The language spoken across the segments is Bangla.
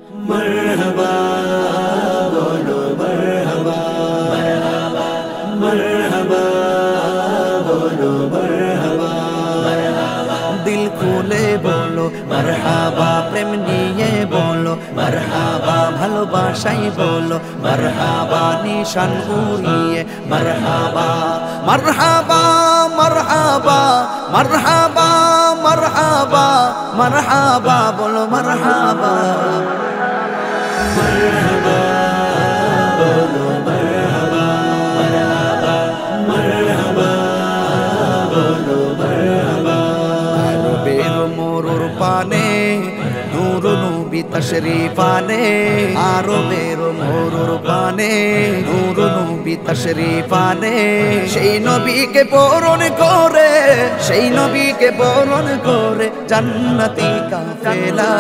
मरहबा बोलो मरहबा मरहबा बोलो मरहबा दिल खोले बोलो मरहबा प्रेम निये बोलो मरहबा ভালোবাসাই বলো মরহাবা নিশান উড়িয়ে মরহাবা মরহাবা মরহাবা মরহাবা মরহাবা মরহাবা বলো মরহাবা মরহাবা বলো মরহাবা মরহাবা মরহাবা বলো মরহাবা আলো বেরো মোরুর পানে নূর নবী তশরীফ আনে আরো বেরো মোরুর পানে নূর নবী তশরীফ আনে সেই নবীকে বরণ করে সেই নবীকে বরণ করে জান্নাতি কাফেলা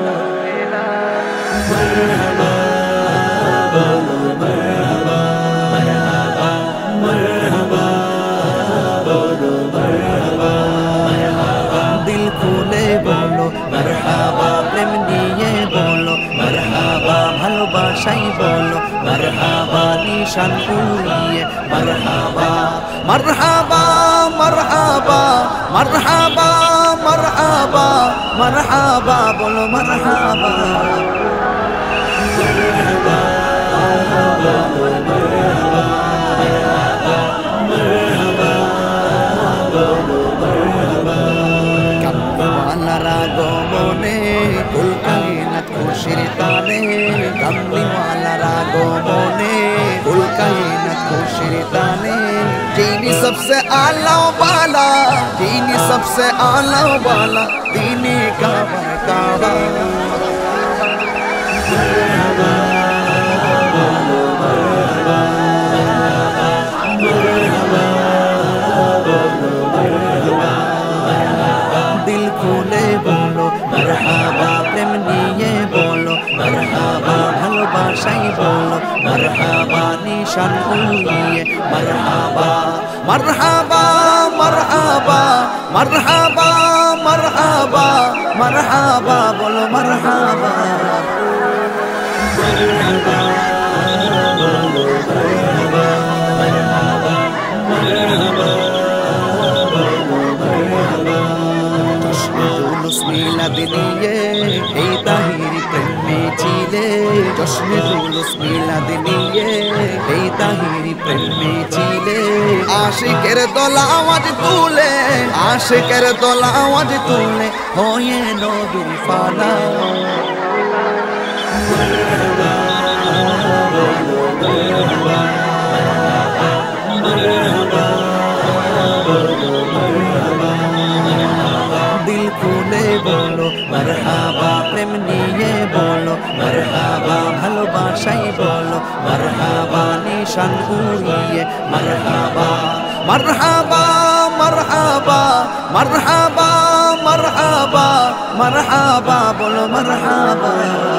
মরহাবা বলো মরহাবা মরহাবা মরহাবা বলো মরহাবা দিল খুলে বলো মরহাবা প্রেম নিয়ে বলো মরহাবা ভালোবাসাই বলো মরহাবা নিশান উড়িয়ে মরহাবা মরহাবা মরহাবা মরহাবা মরহাবা মরহাবা বলো মরহাবা মরহাবা বলো মরহাবা মরহাবা বলো মরহাবা কামলিওয়ালারা গমনে ফুলকাইনাত খুশির তানে কামলিওয়ালারা গমনে ফুলকাইনাত খুশির তানে যিনি सबसे आला वाला যিনি सबसे आला वाला दीने का बरकावा मरहबा बोलो मरहबा मरहबा बोलो मरहबा दिल खोले बोलो मरहबा प्रेम निये बोलो मरहबा ভালোবাসাই বলো মরহাবা নিশান উড়িয়ে মরহাবা মরহাবা মরহাবা মরহাবা মরহাবা মরহাবা বলো মরহাবা মরহাবা বলো মরহাবা মরহাবা মরহাবা বলো মরহাবা জশ্নে জুলুস মিলাদ নিয়ে এই তাহিরি প্রেমে ছিলে জশ্নে জুলুস মিলাদ নিয়ে এই তাহিরি প্রেমে ছিলে আশিকের দল আওয়াজ তুলে আশিকের দল আওয়াজ তুলে হয়ে নবীর ফালা মরহবা বলো মরহবা মরহবা বলো মরহবা দিল খুলে বলো মরহাবা প্রেম নিয়ে বলো মরহাবা ভালোবাসাই বলো মরহাবা নিশান উড়িয়ে মরহাবা মরহাবা মরহাবা মরহাবা মরহাবা মরহাবা বলো মরহাবা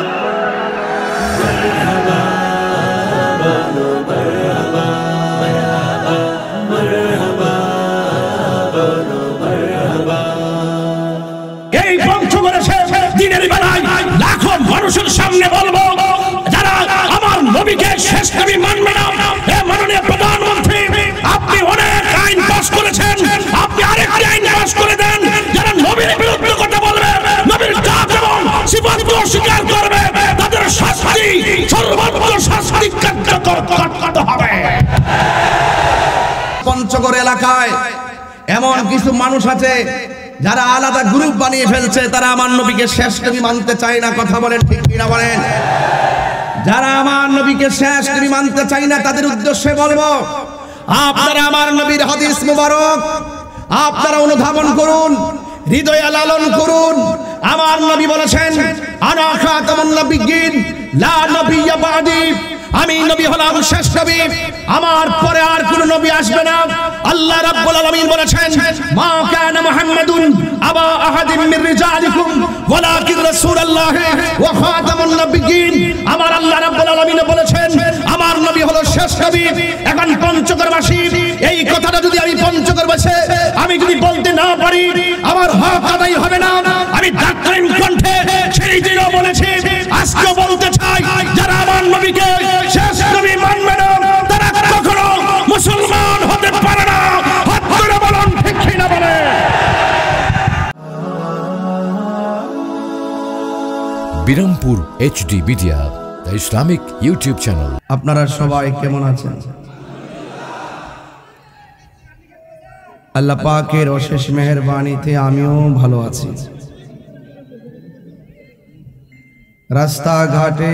মরহাবা বলো মরহাবা মরহাবা মরহাবা বলো মরহাবা এই পঞ্চগড়ে দিনের বেলায় লাখো মানুষের সামনে বলবো যারা আমার নবীকে শেষ নবী মানবে না হে মাননীয় প্রধানমন্ত্রী আপনি অনেক আইন পাস করেছেন আপনি আরেকটি আইন পাস করে দেন যারা নবীর বিরুদ্ধে কথা বলবে নবীর জাত এবং সিফাতকে অস্বীকার করবে তাদের শাস্তি সর্বোচ্চ শাস্তি কার্যকর করতে হবে। পঞ্চগড় এলাকায় এমন কিছু মানুষ আছে যারা আলাদা গ্রুপ বানিয়ে ফেলছে তারা আমার নবীকে শেষ নবী মানতে চায় না কথা বলেন ঠিক কিনা বলেন যারা আমার নবীকে শেষ নবী মানতে চায় না তাদের উদ্দেশ্যে বলবো আপনারা আমার নবীর হাদিস মুবারক আপনারা অনুধাবন করুন হৃদয়ে লালন করুন আমার নবী বলেছেন আনা খাতামুন নবিয়্যিন লা নবিয়্যা বাদি আমি নবী হলাম শেষ নবী আমার পরে আর কোন নবী আসবে না আল্লাহ রাব্বুল আলামিন বলেছেন মা কানা মুহাম্মাদুন আবা আহাদিন মির রিজালিকুম ওয়ালাকিন রাসূলুল্লাহ ওয়া খাতামুন নবিয়্যিন আমার আল্লাহ রাব্বুল আলামিন বলেছেন আমার নবী হলো শেষ নবী এখন পঞ্চগড়বাসী এই কথাটা যদি আমি পঞ্চগড়বাসী আমি যদি বলতে না পারি আমার হক আদায় হবে না আমি দাক্ষিণ কণ্ঠে সেই দিনও বলেছি আজকে নবীকে শেষ নবী মানবে না তারা কখনো মুসলমান হতে পারে না। হাত তুলে বলুন ঠিক কি না বলে। Birampur HD media, the Islamic YouTube channel. আপনারা সবাই কেমন আছেন? আল্লাহ পাকের অশেষ মেহেরবানিতে আমিও ভালো আছি। রাস্তাঘাটে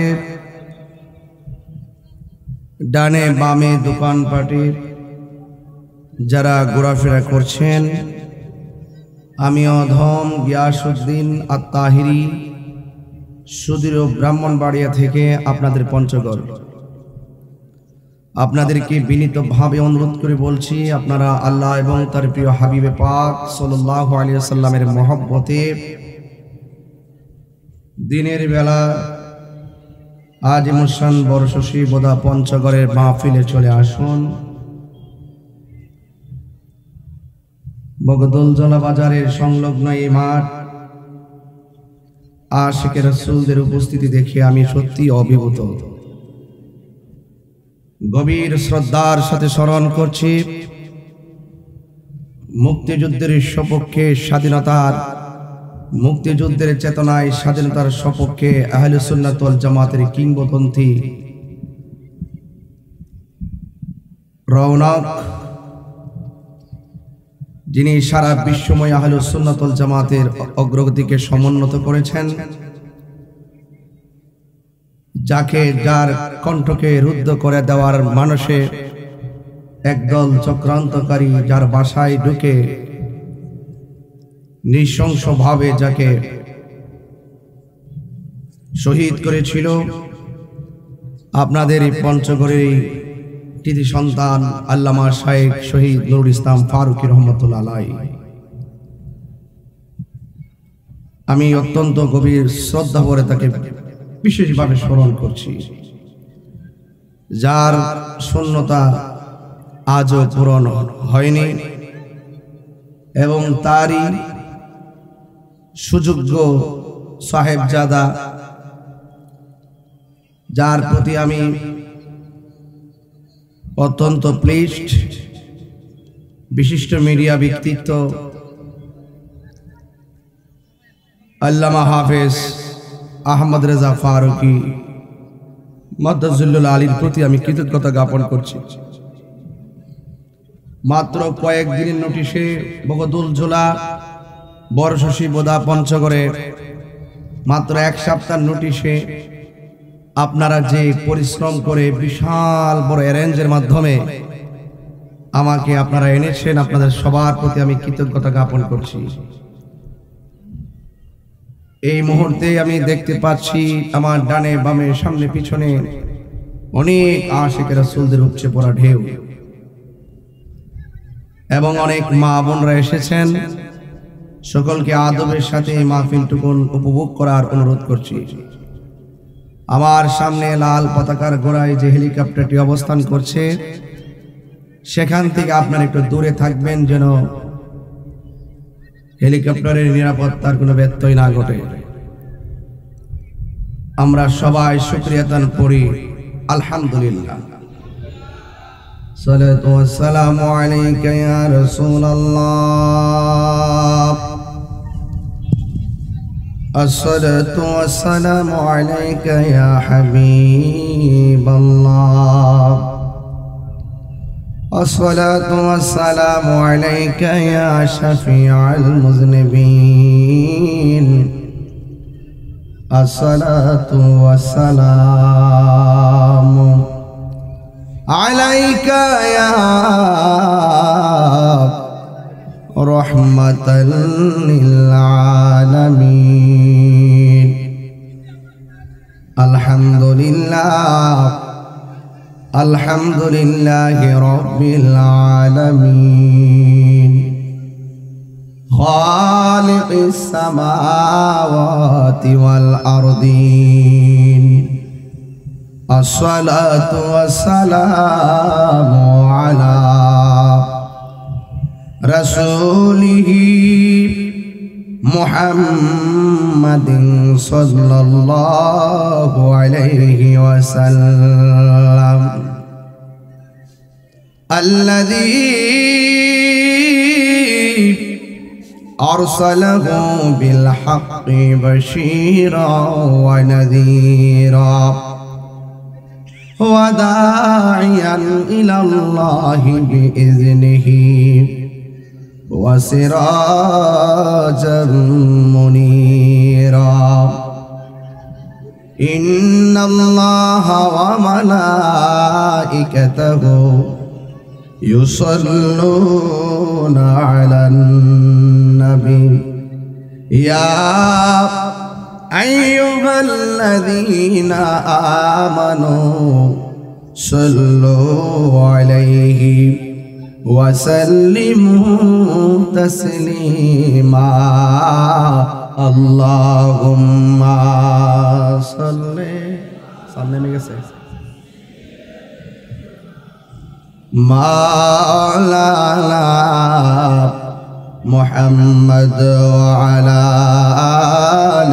ডানে বামে দোকানপাটে যারা ঘোরাফেরা করছেন, আমি অধম গিয়াসউদ্দিন আত-তাহিরি সুদূর ব্রাহ্মণবাড়িয়া থেকে আপনাদের পঞ্চগড় আপনাদেরকে বিনীতভাবে অনুরোধ করে বলছি, আপনারা আল্লাহ এবং তার প্রিয় হাবিবে পাক সাল্লাল্লাহু আলাইহি ওয়াসাল্লামের মহব্বতে দিনের বেলা আজ মুসান বর্ষশী বোধা পঞ্চগড়ের মাহফিলে চলে আসুন। বগদলজলা বাজারের সংলগ্ন এই মাঠ আশিকে রাসূলদের উপস্থিতি দেখে আমি সত্যি অভিভূত। গভীর শ্রদ্ধার সাথে স্মরণ করছি মুক্তিযুদ্ধের সপক্ষে স্বাধীনতার, মুক্তিযুদ্ধের চেতনায় স্বাধীনতার সপক্ষে আহলে সুন্নাত ওয়াল জামাতের কিংবদন্তি রওনক, যিনি সারা বিশ্বময় আহলে সুন্নাত ওয়াল জামাতের অগ্রগতিকে সমুন্নত করেছেন, যাকে যার কণ্ঠকে রুদ্ধ করে দেওয়ার মানুষে একদল চক্রান্তকারী যার বাসায় ঢুকে নৃশংসভাবে যাকে শহীদ করেছিল, আপনাদের এই পঞ্চগড়ের কৃতি সন্তান আল্লামা শাইখ শহীদ নুরুল ইসলাম ফারুকী রহমতুল্লাহ আলাইহি। আমি অত্যন্ত গভীর শ্রদ্ধা ভরে তাকে বিশেষভাবে স্মরণ করছি, যার শূন্যতা আজও পূরণ হয়নি এবং তারই সুযোগ্য সাহেবজাদা, যার প্রতি আমি অত্যন্ত প্লিজড, বিশিষ্ট মিডিয়া ব্যক্তিত্ব আল্লামা হাফেজ আহমদ রেজা ফারুকী মাদ্দাজুল্লুল আলীর প্রতি আমি কৃতজ্ঞতা জ্ঞাপন করছি। মাত্র কয়েকদিনের নোটিশে বগদুলঝোলা বর্ষশী বোধা পঞ্চগড়ে মাত্র এক সপ্তাহ নোটিশে আপনারা যে পরিশ্রম করে বিশাল বড় অ্যারেঞ্জের মাধ্যমে আমাকে আপনারা এনেছেন, আপনাদের সবার প্রতি আমি কৃতজ্ঞতা জ্ঞাপন করছি। এই মুহূর্তে আমি দেখতে পাচ্ছি আমার ডানে বামে সামনে পিছনে অনেক আশিকে রাসূলদের উপচে পড়া ঢেউ এবং অনেক মা বোনরা এসেছেন। সকলকে আদবের সাথে এই মাহফিলটুকুন উপভোগ করার অনুরোধ করছি। আমার সামনে লাল পতাকার গোড়ায় যে হেলিকপ্টারটি অবস্থান করছে, সেখান থেকে আপনারা একটু দূরে থাকবেন যেন হেলিকপ্টারের নিরাপত্তার কোনো ব্যত্যয় না ঘটে। আমরা সবাই শুকরিয়া দান করি আলহামদুলিল্লাহ। সালাতু ওয়াসসালামু আলাইকা ইয়া রাসূলুল্লাহ, আসসালাতু ওয়াসসালামু আলাইকা ইয়া হাবিবাল্লাহ, الصلاة والسلام عليك يا شفيع المذنبين، الصلاة والسلام عليك يا رحمة للعالمين. الحمد لله الحمد لله رب العالمين، خالق السماوات والأرضين. الصلاة والسلام على رسوله محمد صلى الله عليه وسلم وسلم الذي أرسله بالحق بشيرا ونذيرا وداعيا إلى الله بإذنه وسراجا منيرا إن الله وملائكته يصلون على النبي يا أيها الذين آمنوا صلوا عليه وسلموا تسليما اللهم صل مولانا محمد وعلى آل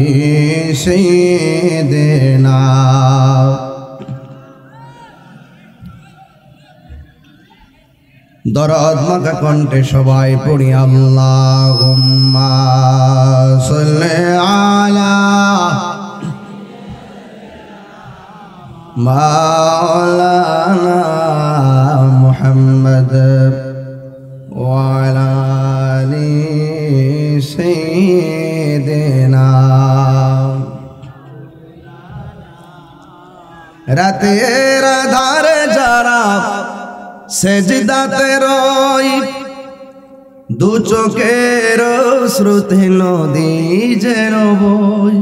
سيدنا দরদ মাখা কণ্ঠে সবাই পড়ি আল্লাহুম্মা সাল্লি আলা মাওলানা মুহাম্মদ ওয়া আলা আলি সাইয়্যিদিনা রাতের আধারে যারা সেজদাতে রই দু চোখের শ্রুতি নদী যেন বই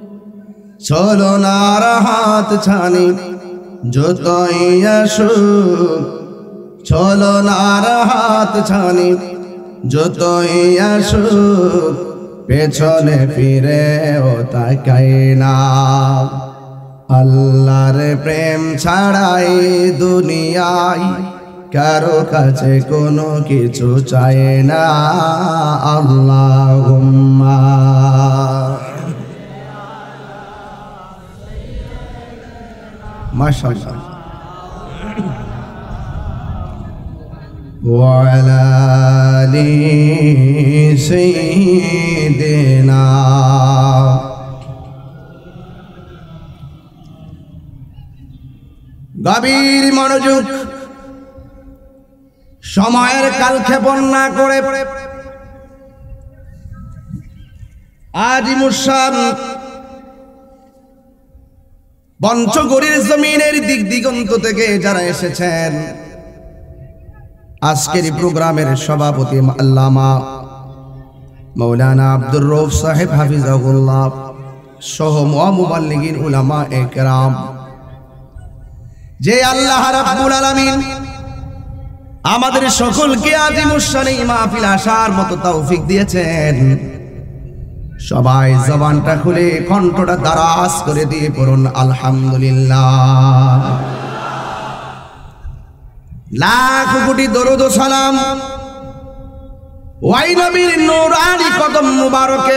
ছলনার হাত ছানি যতই আসুক ছলনার হাত ছানি যতই আসুক পেছনে ফিরেও তাকাই না আল্লাহর প্রেম ছাড়াই দুনিয়ায় কারো কাছে কোনো কিছু চাই না আল্লাহুম্মা মাশাআল্লাহ ওয়া আলা আলি সাইয়্যিদিনা গভীর মনোযোগ সময়ের কালক্ষেপণ না করে আজ মুসান পঞ্চগড়ের জমিনের দিক দিগন্ত থেকে যারা এসেছেন আজকের প্রোগ্রামের সভাপতি আল্লামা মাওলানা আব্দুর রউফ সাহেব হাফিজাহুল্লাহ সহ মুবাল্লিগিন উলামা একরাম যে আল্লাহ রাব্বুল আলামিন আমাদের সকলকে আজিমুস-শান এই মাহফিল আসার মতো তৌফিক দিয়েছেন সবাই জবানটা খুলে কণ্ঠটা দারাজ করে দিয়ে পড়ুন আলহামদুলিল্লাহ লাখ কোটি দরুদ ও সালাম ওই নবীর নূরানি কদম মুবারকে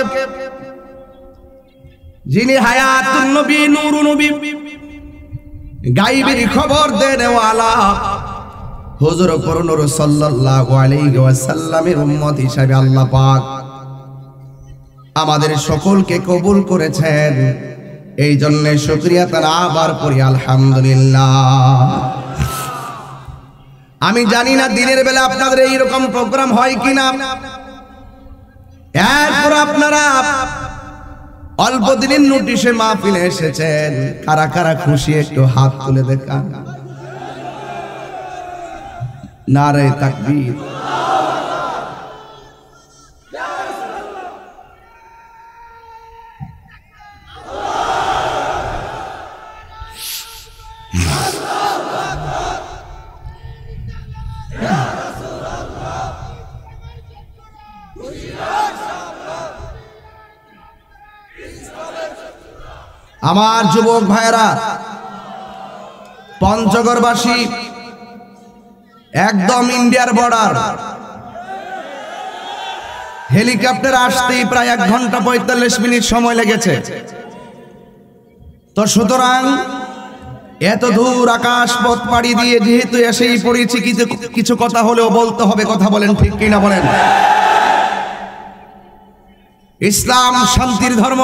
যিনি হায়াতুন নবী নূরুন নবী গায়বের খবর দেনেওয়ালা হুজুর করুণর সাল্লাল্লাহু আলাইহি ওয়াসাল্লামের উম্মত হিসাবে আল্লাহ পাক আমাদের সকলকে কবুল করেছেন এই জন্য শুকরিয়া তারা আবার পড়ি আলহামদুলিল্লাহ আমি জানি না দিনের বেলা আপনাদের এই রকম প্রোগ্রাম হয় কিনা এরপর আপনারা অল্প দিনের নোটিশে মাহফিলে এসেছেন কারা কারা খুশি একটু হাত তুলে দেখান নারে তাকবীর আমার যুবক ভাইরা পঞ্চগড়বাসী একদম ইন্ডিয়ার বর্ডার হেলিকপ্টার আসতেই প্রায় 1 ঘন্টা 45 মিনিট সময় লেগেছে তো সুতরাং এত দূর আকাশ পথ পাড়ি দিয়ে যেহেতু এসেই পড়েছি, কিছু কথা হলেও বলতে হবে, কথা বলেন ঠিক কিনা বলেন? ইসলাম শান্তির ধর্ম,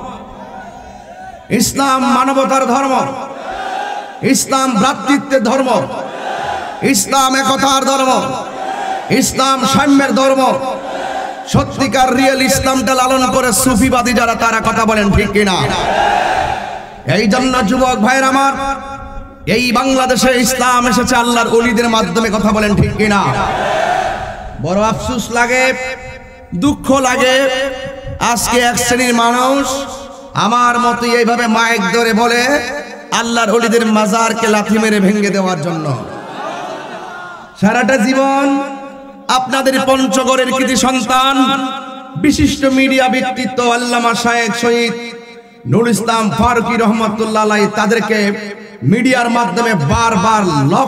ইসলাম মানবতার ধর্ম, ইসলাম ভ্রাতৃত্বের ধর্ম, ইসলাম একতার ধর্ম, ইসলাম সাম্যের ধর্ম। সত্যিকার রিয়েল ইসলামটা লালন করে সুফিবাদী যারা, তারা কথা বলেন ঠিক কিনা? এই জন্য যুবক ভাইয়ের আমার, এই বাংলাদেশে ইসলাম এসেছে আল্লাহর ওলিদের মাধ্যমে, কথা বলেন ঠিক কিনা? বড় আফসোস লাগে, দুঃখ লাগে, আজকে এক শ্রেণীর মানুষ আমার মতো এইভাবে মাইক ধরে বলে আল্লাহর ওলিদের মাজারকে লাথি মেরে ভেঙে দেওয়ার জন্য। সারাটা জীবন আপনাদের পঞ্চগড়ের কৃতি সন্তান বিশিষ্ট মিডিয়া ব্যক্তিত্ব আল্লামা শায়েখ শহীদ নুরুল ইসলাম ফারুকী রহমাতুল্লাহ আলাইহি, তাদেরকে মিডিয়ার মাধ্যমে বারবার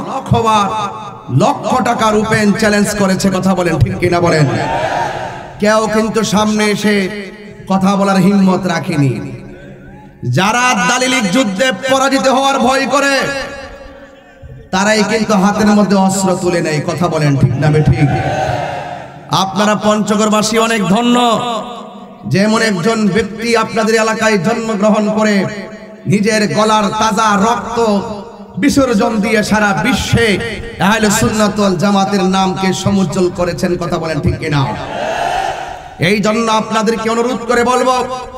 লক্ষ টাকা রূপেন চ্যালেঞ্জ করেছে, কথা বলেন ঠিক কিনা বলেন? কেউ কিন্তু সামনে এসে কথা বলার হিম্মত রাখেনি। যারা দালিলিক যুদ্ধে পরাজিত হওয়ার ভয় করে, তারাই কিন্তু হাতের মধ্যে অস্ত্র তুলে নেয়, কথা বলেন ঠিক না ঠিক? আপনারা পঞ্চগড়বাসী অনেক ধন্য, যেমন একজন ব্যক্তি আপনাদের এলাকায় জন্মগ্রহণ করে নিজের গলার তাজা রক্ত বিসর্জন দিয়ে সারা বিশ্বে আহলে সুন্নাত ওয়াল জামাতের নামকে সমুজ্জ্বল করেছেন, কথা বলেন ঠিক কিনা? এই জন্য আপনাদেরকে অনুরোধ করে বলবো,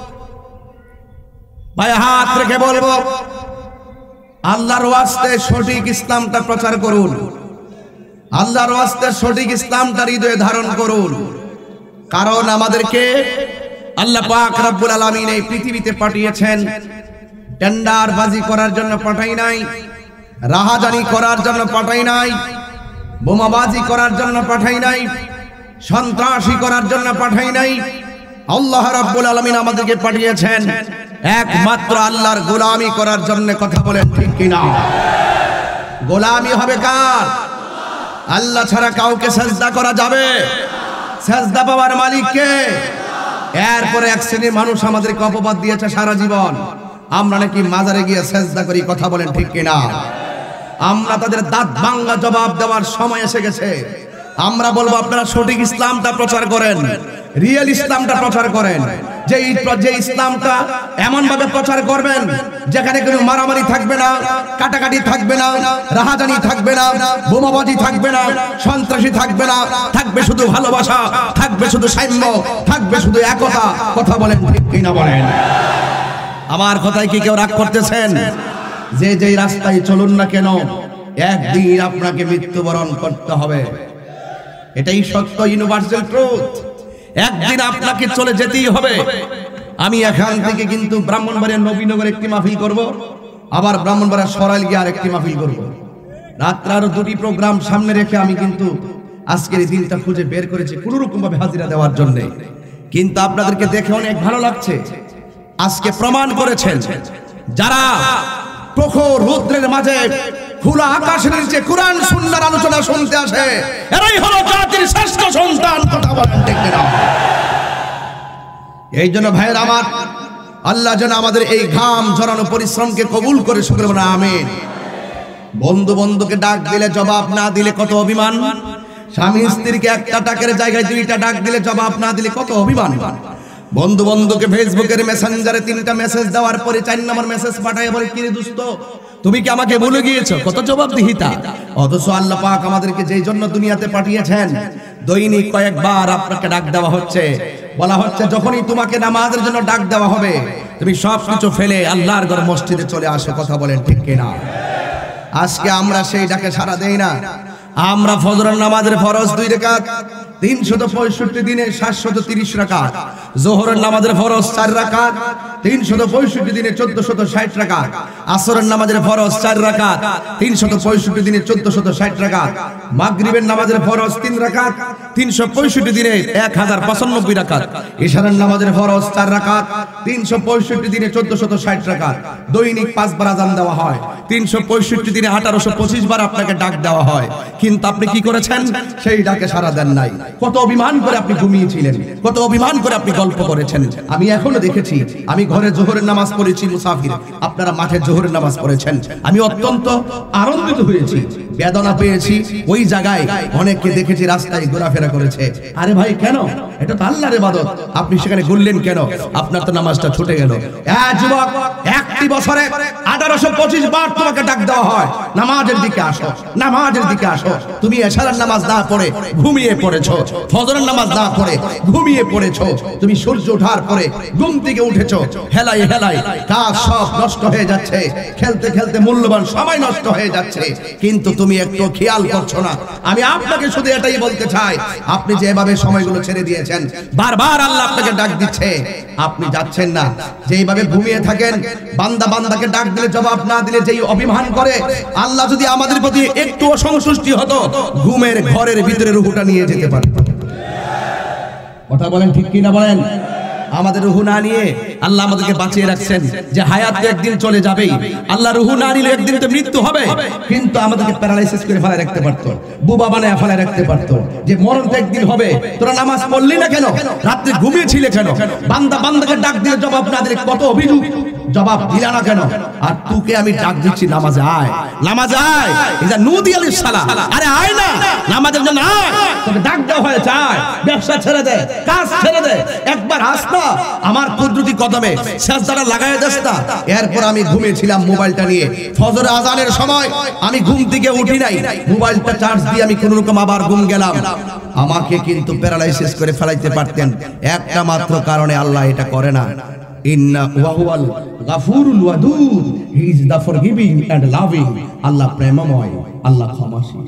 ভাই হাত রেখে বলবো, আল্লাহর ওয়াস্তে সঠিক ইসলামটা প্রচার করুন, আল্লাহর ওয়াস্তে সঠিক ইসলামটা হৃদয়ে ধারণ করুন। কারণ আমাদেরকে আল্লাহ পাক রব্বুল আলামিন এই পৃথিবীতে পাঠিয়েছেন টেন্ডারবাজি করার জন্য পাঠাই নাই, রাহাজানি করার জন্য পাঠাই নাই, বোমাবাজি করার জন্য পাঠাই নাই, সন্ত্রাসী করার জন্য পাঠাই নাই। আল্লাহ রাব্বুল আলামিন আমাদেরকে পাঠিয়েছেন একমাত্র আল্লাহর গোলামি করার জন্য, কথা বলেন ঠিক কিনা? গোলামি হবে কার? আল্লাহ ছাড়া কাউকে সেজদা করা যাবে? সেজদা পাওয়ার মালিক কে? এরপরে এক শ্রেণীর মানুষ আমাদেরকে অপবাদ দিয়েছে সারা জীবন, আমরা নাকি মাজারে গিয়ে সেজদা করি, কথা বলেন ঠিক কিনা? আমরা তাদের দাঁত ভাঙা জবাব দেওয়ার সময় এসে গেছে। আমরা বলবো আপনারা সঠিক ইসলামটা প্রচার করেন, রিয়েল ইসলামটা প্রচার করেন, যে ইসলামটা এমন ভাবে প্রচার করবেন যেখানে কোনো মারামারি থাকবে না, কাটাকাটি থাকবে না, রাহাজানি থাকবে না, বোমাবাজি থাকবে না, সন্ত্রাসী থাকবে না, থাকবে শুধু ভালোবাসা, থাকবে শুধু সাম্য, থাকবে শুধু একতা, কথা বলেন ঠিক কিনা বলেন? আমার কথায় কি কেউ রাগ করতেছেন? যে রাস্তায় চলুন না কেন, একদিন আপনাকে মৃত্যুবরণ করতে হবে, এটাই সত্য, ইউনিভার্সাল ট্রুথ। একদিন আপনাকে চলে যেতেই হবে। আমি এখান থেকে কিন্তু ব্রাহ্মণবাড়িয়া নবীনগর একটি মাহফিল করব, আবার ব্রাহ্মণবাড়িয়া সরাইল গিয়ে আরেকটি মাহফিল করব। রাত্রে আরো দুটি প্রোগ্রাম সামনে রেখে আমি কিন্তু আজকের এই দিনটা খুঁজে বের করেছি কোন রকম ভাবে হাজিরা দেওয়ার জন্য। কিন্তু আপনাদেরকে দেখে অনেক ভালো লাগছে, আজকে প্রমাণ করেছেন যারা প্রখর রৌদ্রের মাঝে খোলা আকাশের নিচে কোরআন সুন্নাহর আলোচনা শুনতে আসে, এরাই হলো জাতির শ্রেষ্ঠ সন্তান, কথা বলেন ঠিক কিনা? এই জন্য ভাইয়ের আমার, আল্লাহ যেন আমাদের এই ঘাম ঝরানো পরিশ্রমকে কবুল করে, শুকর বলে আমিন। বন্ধুকে ডাক দিলে জবাব না দিলে কত অভিমান, স্বামী স্ত্রীকে একটা ডাকের জায়গায় দুইটা ডাক দিলে জবাব না দিলে কত অভিমান। বন্ধুকে ফেসবুকের মেসেঞ্জারে 3টা মেসেজ দেওয়ার পরে 4 নম্বর মেসেজ পাঠায় বলে, কি রে দোস্ত তুমি কি আমাকে ভুলে গিয়েছো? কত জবাবদিহিতা। অথচ আল্লাহ পাক আমাদেরকে যেই জন্য দুনিয়াতে পাঠিয়েছেন, দৈনিক কয়েকবার আপনাকে ডাক দেওয়া হচ্ছে, বলা হচ্ছে যখনই তোমাকে নামাজের জন্য ডাক দেওয়া হবে তুমি সবকিছু ফেলে আল্লাহর ঘর মসজিদে চলে আসো, কথা বলেন ঠিক কিনা? আজকে আমরা সেই ডাকে সাড়া দেই না। আমরা ফজরের নামাজের ফরজ 2 রাকাত 365 দিনে 730 রাকাত, যোহরের নামাজের ফরজ 4 রাকাত 365 দিনে 1460 রাকাত, আসরের নামাজের ফরজ 4 রাকাত 365 দিনে 1460 রাকাত, মাগরিবের নামাজের ফরজ 3 রাকাত 365 দিনে 1095 রাকাত, ইশারের নামাজের ফরজ 4 রাকাত 365 দিনে 1460 রাকাত। দৈনিক 5 বার আযান দেওয়া হয়, 365 দিনে 1825 বার আপনাকে ডাক দেওয়া হয়, কিন্তু আপনি কি করেছেন? সেই ডাকে সাড়া দেন নাই। কত অভিমান করে আপনি ঘুমিয়েছিলেন, কত অভিমান করে আপনি গল্প করেছেন। আমি এখনো দেখেছি, আমি ঘরে জোহরের নামাজ পড়েছি মুসাফির, আপনারা মাঠে জোহরের নামাজ পড়েছেন। আমি অত্যন্ত আনন্দিত হয়েছি, বেদনা পেয়েছি। ওই জায়গায় অনেককে দেখেছি রাস্তায় ঘোরাফেরা করেছে। আরে ভাই কেন? এটা তো আল্লাহর ইবাদত, আপনি সেখানে ঘুরলেন কেন? আপনার তো নামাজটা ছুটে গেল। যুবক, একটি বছরে 1825 বার তোমাকে ডাক দেওয়া হয়, নামাজের দিকে আসো, নামাজের দিকে আসো। তুমি এশারের নামাজ না পড়ে ঘুমিয়ে পড়েছো, ফজরের নামাজ না পড়ে ঘুমিয়ে পড়েছো, তুমি সূর্য ওঠার পরে ঘুম থেকে উঠেছো, হেলাই হেলাই কাজ সব নষ্ট হয়ে যাচ্ছে, খেলতে খেলতে মূল্যবান সময় নষ্ট হয়ে যাচ্ছে, কিন্তু তুমি একটু খেয়াল করছো না। আমি আপনাকে শুধু এটাই বলতে চাই, আপনি যেভাবে সময়গুলো ছেড়ে দিয়েছেন, বারবার আল্লাহ আপনাকে ডাক দিচ্ছে, আপনি যাচ্ছেন না। যেইভাবে ঘুমিয়ে থাকেন, বান্দা বান্দাকে ডাক দিলে জবাব না দিলে যেই অভিমান করে, আল্লাহ যদি আমাদের প্রতি একটু অসন্তুষ্টি হতো, ঘুমের ঘরের ভিতরে রুহুটা নিয়ে যেতে পারত। কথা বলেন ঠিক কি না বলেন? আমাদের রুহু না নিয়ে আল্লাহ আমাদেরকে বাঁচিয়ে রাখছেন, যে হায়াত একদিন চলে যাবেই। আল্লাহ রুহু না নিলে একদিন তো মৃত্যু হবে, কিন্তু আমাদেরকে প্যারালাইসিস করে ফেলায় রাখতে পারতো, বুবা বানায় ফেলায় রাখতে পারতো, যে মরণ তো একদিন হবে, তোরা নামাজ পড়লি না কেন, রাত্রে ঘুমিয়েছিলে কেন, বান্দা বান্দাকে ডাক দিয়ে জবাব না দিলে কত অভিযোগ, জবাব দিলা না কেন? আর তোকে আমি ডাক দিচ্ছি, নামাজে আয়, নামাজে আয়। এটা নুদি আলাইহিস সালাম, আরে আয় না, নামাজের জন্য আয়। তোকে ডাক দেওয়া হয়েছে, আয়, ব্যবসা ছেড়ে দে, কাজ ছেড়ে দে, একবার আস না আমার কুদরতি কদমে, সিজদাটা লাগায় দেস না। এরপর আমি ঘুমিয়েছিলাম মোবাইলটা নিয়ে, ফজর আজানের সময় আমি ঘুম থেকে উঠি নাই, মোবাইলটা চার্জ দিয়ে আমি কোন রকম আবার ঘুম গেলাম। আমাকে কিন্তু প্যারালাইসিস করে ফেলাইতে পারতেন, একটা মাত্র কারণে আল্লাহ এটা করে না। ইন্না ওয়াহুয়াল গাফুরুল ওয়াদুদ, he is the forgiving and loving. Allah প্রেমময়, আল্লাহ ক্ষমাশীল,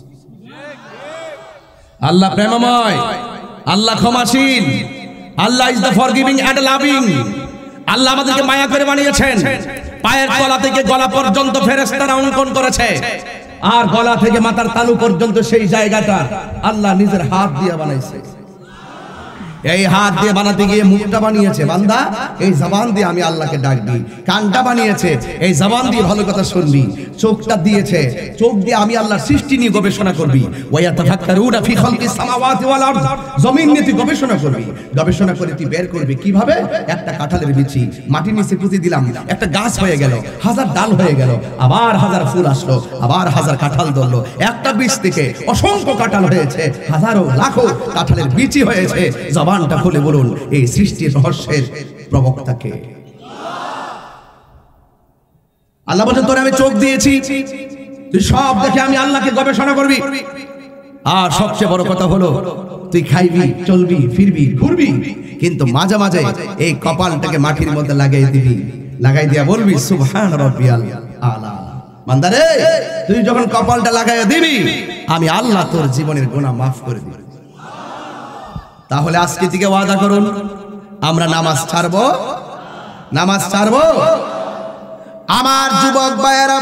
আল্লাহ প্রেমময়, আল্লাহ ক্ষমাশীল, Allah is the forgiving and loving. Allah আমাদেরকে মায়া করে বানিয়েছেন, পায়ের তলা থেকে গলা পর্যন্ত ফেরেশতারা অঙ্কন করেছে, আর গলা থেকে মাথার তালু পর্যন্ত সেই জায়গাটা আল্লাহ নিজের হাত দিয়ে বানাইছে। এই হাত দিয়ে বানাতে গিয়ে মুখটা বানিয়েছে বান্দা, এই জবান দিয়ে আমি আল্লাহকে ডাক দিই। কানটা বানিয়েছে, এই জবান দিয়ে ভালো কথা শুনবি। চোখটা দিয়েছে, চোখ দিয়ে আমি আল্লাহর সৃষ্টি নিয়ে গবেষণা করবি। ওয়ায়াতাফাক্কারুনা ফি খালকিস সামাওয়াতি ওয়াল আরদ, জমিন নিয়ে তুই গবেষণা করবি। গবেষণা করে তুই বের করবি কিভাবে একটা কাঁঠালের বিচি মাটির নিচে পুঁতে দিলাম, একটা গাছ হয়ে গেল, হাজার ডাল হয়ে গেল, আবার হাজার ফুল আসলো, আবার হাজার কাঁঠাল ধরলো, একটা বীজ থেকে অসংখ্য কাঁঠাল হয়েছে, হাজারো লাখো কাঁঠালের বিচি হয়েছে। জবানটা খুলে বলুন, এই সৃষ্টির রহস্যের প্রবক্তাকে আল্লাহ বলেন, তোরে আমি চোখ দিয়েছি, তুই সব দেখে আমি আল্লাহকে গবেষণা করবি। আর সবচেয়ে বড় কথা হলো, তুই খাইবি, চলবি, ফিরবি, ঘুরবি, কিন্তু মাঝে মাঝে এই কপালটাকে মাটির মধ্যে লাগাই দিবি, লাগাই দিয়া বলবি সুবহান রাব্বিয়াল আলা। বান্দারে, তুই যখন কপালটা লাগাইয়া দিবি, আমি আল্লাহ তোর জীবনের গুনাহ মাফ করে দিব। তাহলে আজকে থেকে ওয়াদা করুন, আমরা নামাজ ছাড়বো, নামাজ ছাড়বো। আমার যুবক ভাইয়েরা,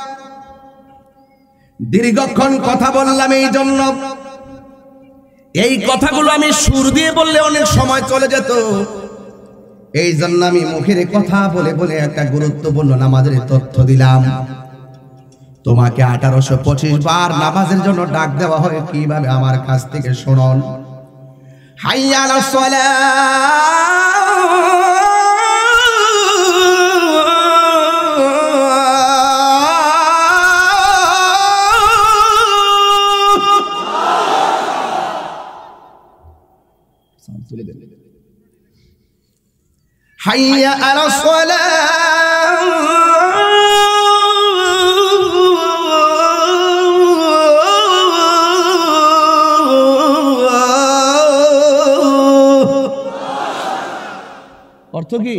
দীর্ঘক্ষণ কথা বললাম এই জন্য, এই কথাগুলো আমি সুর দিয়ে বললে অনেক সময় চলে যেত, এই জন্য আমি মুখের কথা বলে বলে একটা গুরুত্বপূর্ণ নামাজের তথ্য দিলাম। তোমাকে 1825 বার নামাজের জন্য ডাক দেওয়া হয় কিভাবে, আমার কাছ থেকে শুনুন। হাইয়া আলাস সালাহ, হাইয়া আলাস সালাহ, অর্থ কি?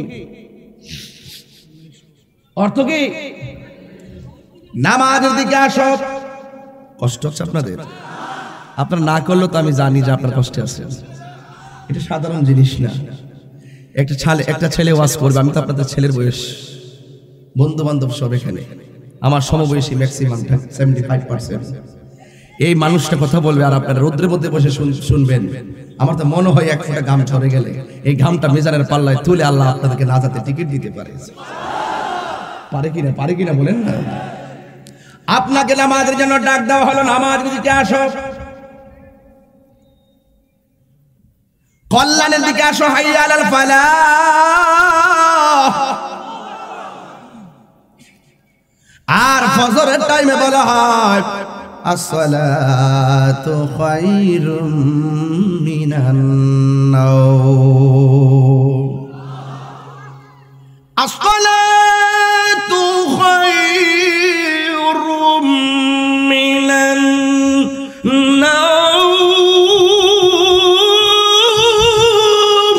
অর্থ কি? নামাজের দিকে আসো। কষ্ট হচ্ছে আপনাদের? আপনারা না করলেও তো আমি জানি যে আপনার কষ্টে আছেন, এটা সাধারণ জিনিস না। একটা ছেলে ওয়াজ করবে, আমি তো আপনাদের ছেলের বয়স, বন্ধু বান্ধব সব এখানে, আমার সমবয়সী ম্যাক্সিমাম 75%। এই মানুষটা কথা বলবে আর আপনারা রোদ্রের মধ্যে বসে শুনবেন। আমার তো মনে হয় এক ফোঁটা ঘাম ঝরে গেলে এই ঘামটা মিজানের পাল্লায় তুলে আল্লাহ আপনাদেরকে নাজাতে টিকিট দিতে পারে। পারে কিনা বলেন না। আপনাকে নামাজের জন্য ডাক দেওয়া হলো, নামাজ দিকে আসো, কল্যাণের দিকে আসো, হাইয়া আলাল ফালাহ। আর ফজরের টাইমে বলা হয় আসসালাতু খায়রুম মিনান নাওম। আসসালাতু খায়রুম মিনান নাওম।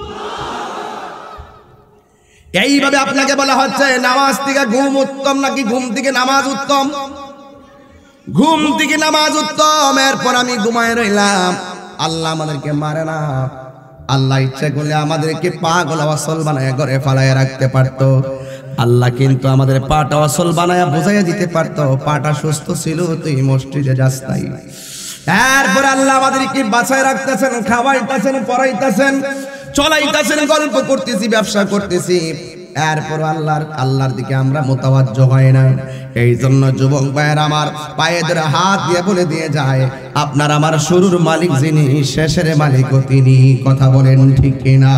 এইভাবে আপনাকে বলা হচ্ছে নামাজ থেকে ঘুম উত্তম নাকি ঘুম থেকে নামাজ উত্তম? ঘুম থেকে নামাজ উত্তম। এরপর আমি ঘুমায় রইলাম, আল্লাহ আমাদেরকে মারে না। আল্লাহ ইচ্ছা করলে আমাদেরকে পাগল অসল বানায় ঘরে ফালায় রাখতে পারতো। আল্লাহ কিন্তু আমাদের পাটা অসল বানায় বুঝাইয়া দিতে পারতো, পাটা সুস্থ ছিল তুই মসজিদে যাস নাই। এরপর আল্লাহ আমাদেরকে বাঁচায় রাখতেছেন, খাওয়াইতেছেন, পড়াইতেছেন, চলাইতেছেন, গল্প করতেছি, ব্যবসা করতেছি। এরপর আল্লাহর দিকে আমরা মোতাওয়াজ্জো হয় না। এই জন্য যুবক ভাইয়ের আমার পায়ে ধরে হাত দিয়ে বলে দিয়ে যায়, আপনার আমার শুরুর মালিক যিনি, শেষের মালিকও তিনি। কথা বলেন ঠিক কিনা?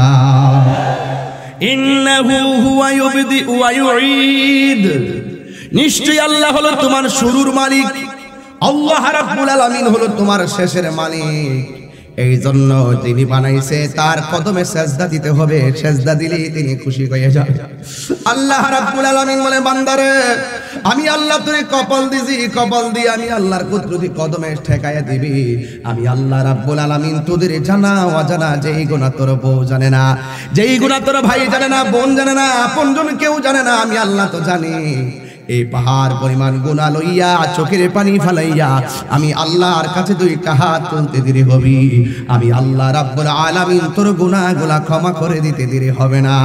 ইন্নাহু হুয়া ইউবদি ওয়া ইউঈদ। নিশ্চয়ই আল্লাহ হলো তোমার শুরুর মালিক, আল্লাহ রাব্বুল আলামিন হলো তোমার শেষের মালিক। এই জন্য যিনি বানাইছে তার কদমে সেজদা দিতে হবে, সেজদা দিলেই তিনি খুশি হয়ে যাবে। আল্লাহ রাব্বুল আলামিন বলে, বান্দারে আমি আল্লাহ তোরে কপাল দিছি, কপাল দিয়ে আমি আল্লাহর কুদরতি কদমে ঠেকায়া দিবি। আমি আল্লাহ রাব্বুল আলামিন তোদের জানা অজানা যেই গুনাহ তোর বউ জানে না, যেই গুনাহ তোর ভাই জানে না, বোন জানে না, আপনজন কেউ জানে না, আমি আল্লাহ তো জানি। এই পাহাড় পরিমাণ গুনাহ লইয়া চোখের পানি ফালাইয়া আমি আল্লাহর কাছে দুইটা হাত তুলতে দেরি হবি, আমি আল্লাহ রাব্বুল আলামিন তোর গুনাহগুলো ক্ষমা করে দিতে দেরি হবে না।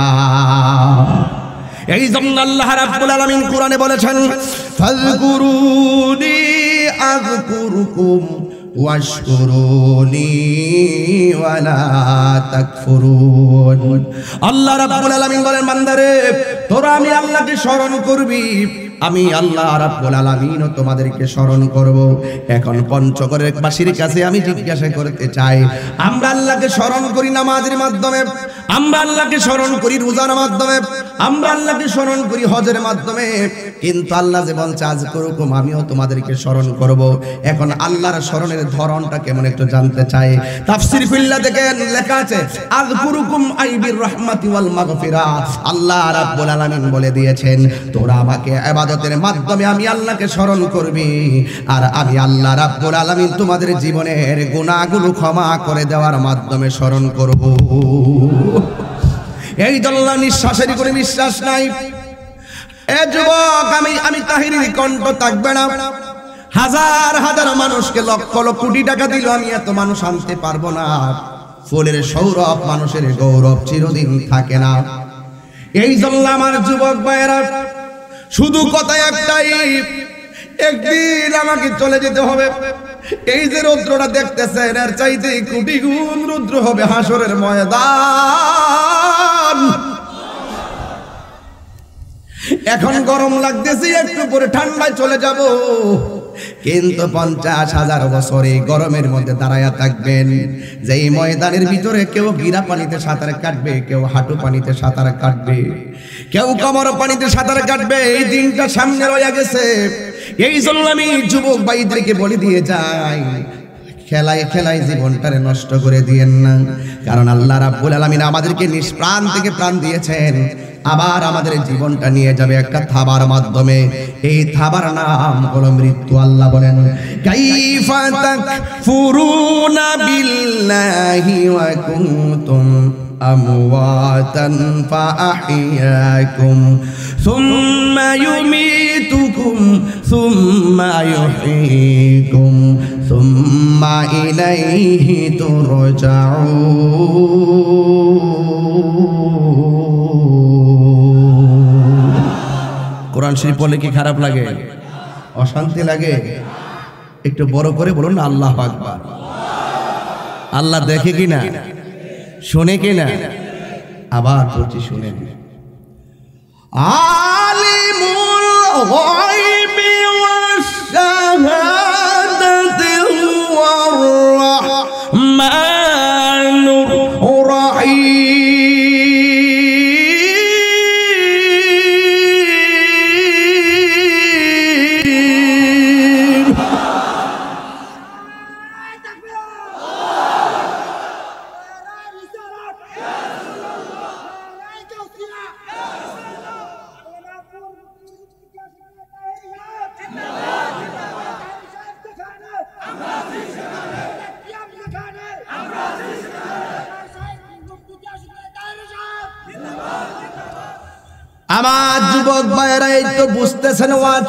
এই জন্য আল্লাহ রাব্বুল আলামিন কোরআনে বলেছেন, ফাযকুরুনি আযকুরুকুম ওয়াশকুরুনি ওয়ালা তাকফুরুন। আল্লাহ রাব্বুল আলামিন বলেন, বান্দারে তোরা আমি আল্লাহকে স্মরণ করবি, আমি আল্লাহ রাব্বুল আলামিনও তোমাদেরকে স্মরণ করব। এখন পঞ্চগড়ের বাসীর কাছে আমি জিজ্ঞাসা করতে চাই, আমরা আল্লাহকে স্মরণ করি নামাজের মাধ্যমে, আমরা আল্লাহকে স্মরণ করি রোজার মাধ্যমে, আমরা আল্লাহকে স্মরণ করি হজের মাধ্যমে, কিন্তু আল্লাহ যে বলছে আজ করুকুম, আমিও তোমাদেরকে স্মরণ করব। এখন আল্লাহর স্মরণের ধরনটা কেমন একটু জানতে চাই। তাফসীর ফিল্লা দেখেন লেখা আছে আযকুরুকুম আইবির রাহমাতি ওয়াল মাগফিরা। আল্লাহ রাব্বুল আলামিন বলে দিয়েছেন, তোরা আমাকে ইবাদতের মাধ্যমে আমি আল্লাহকে স্মরণ করবি, আর আমি আল্লাহ রাব্বুল আলামিন তোমাদের জীবনের গুনাহগুলো ক্ষমা করে দেওয়ার মাধ্যমে স্মরণ করব। এই দল্লা নিঃশ্বাসের কোনো বিশ্বাস নাই। এ যুবক, আমি তাহিরির কণ্ঠ থাকবে না। হাজার হাজার মানুষকে লক্ষ লক্ষ কোটি টাকা দিল, আমি এত মানুষ আনতে পারবো না। ফুলের সৌরভ, মানুষের গৌরব চিরদিন থাকে না। এই জন্য আমার যুবক ভাইয়েরা, শুধু কথা একটাই, একদিন আমাকে চলে যেতে হবে। এই যে রৌদ্রটা দেখতেছেন, এর চাইতে কোটি গুণ রৌদ্র হবে হাসরের ময়দান। এখন গরম লাগতেছে, একটু পরে ঠান্ডায় চলে যাব, কিন্তু 50,000 বছর এই গরমের মধ্যে দাঁড়ায়া থাকবেন। যেই ময়দানের ভিতরে কেউ গিরা পানিতে সাঁতার কাটবে, কেউ হাঁটু পানিতে সাঁতার কাটবে, কেউ কোমর পানিতে সাঁতার কাটবে। এই দিনটা সামনে রয়ে গেছে। এই জন্য আমি যুবক ভাইদেরকে বলে দিয়ে যাই, খেলায় খেলায় জীবনটারে নষ্ট করে দিয়েন না। কারণ আল্লাহ রাব্বুল আলামিন আমাদেরকে নিষ্প্রাণ থেকে প্রাণ দিয়েছেন, আবার আমাদের জীবনটা নিয়ে যাবে একটা থাবার মাধ্যমে। এই থাবার নাম হলো মৃত্যু। আল্লাহ বলেন, কাইফা তাকফুরুনা বিল্লাহি ওয়া কুনতুম আমওয়াতান ফাআহইয়াকুম সুম্মা ইউমীতুকুম সুম্মা ইউহয়ীকুম সুম্মা ইলাইহি তুরজাউন। কোরআন শরীফ পড়লে কি খারাপ লাগে? অশান্তি লাগে? একটু বড় করে বলুন না আল্লাহু আকবার। আল্লাহ দেখে কিনা, শুনে কিনা? আবার বলছি শুনেন। আলিমু যুবক ভাইয়েরা, এই তো বুঝতেছেন ওয়াজ,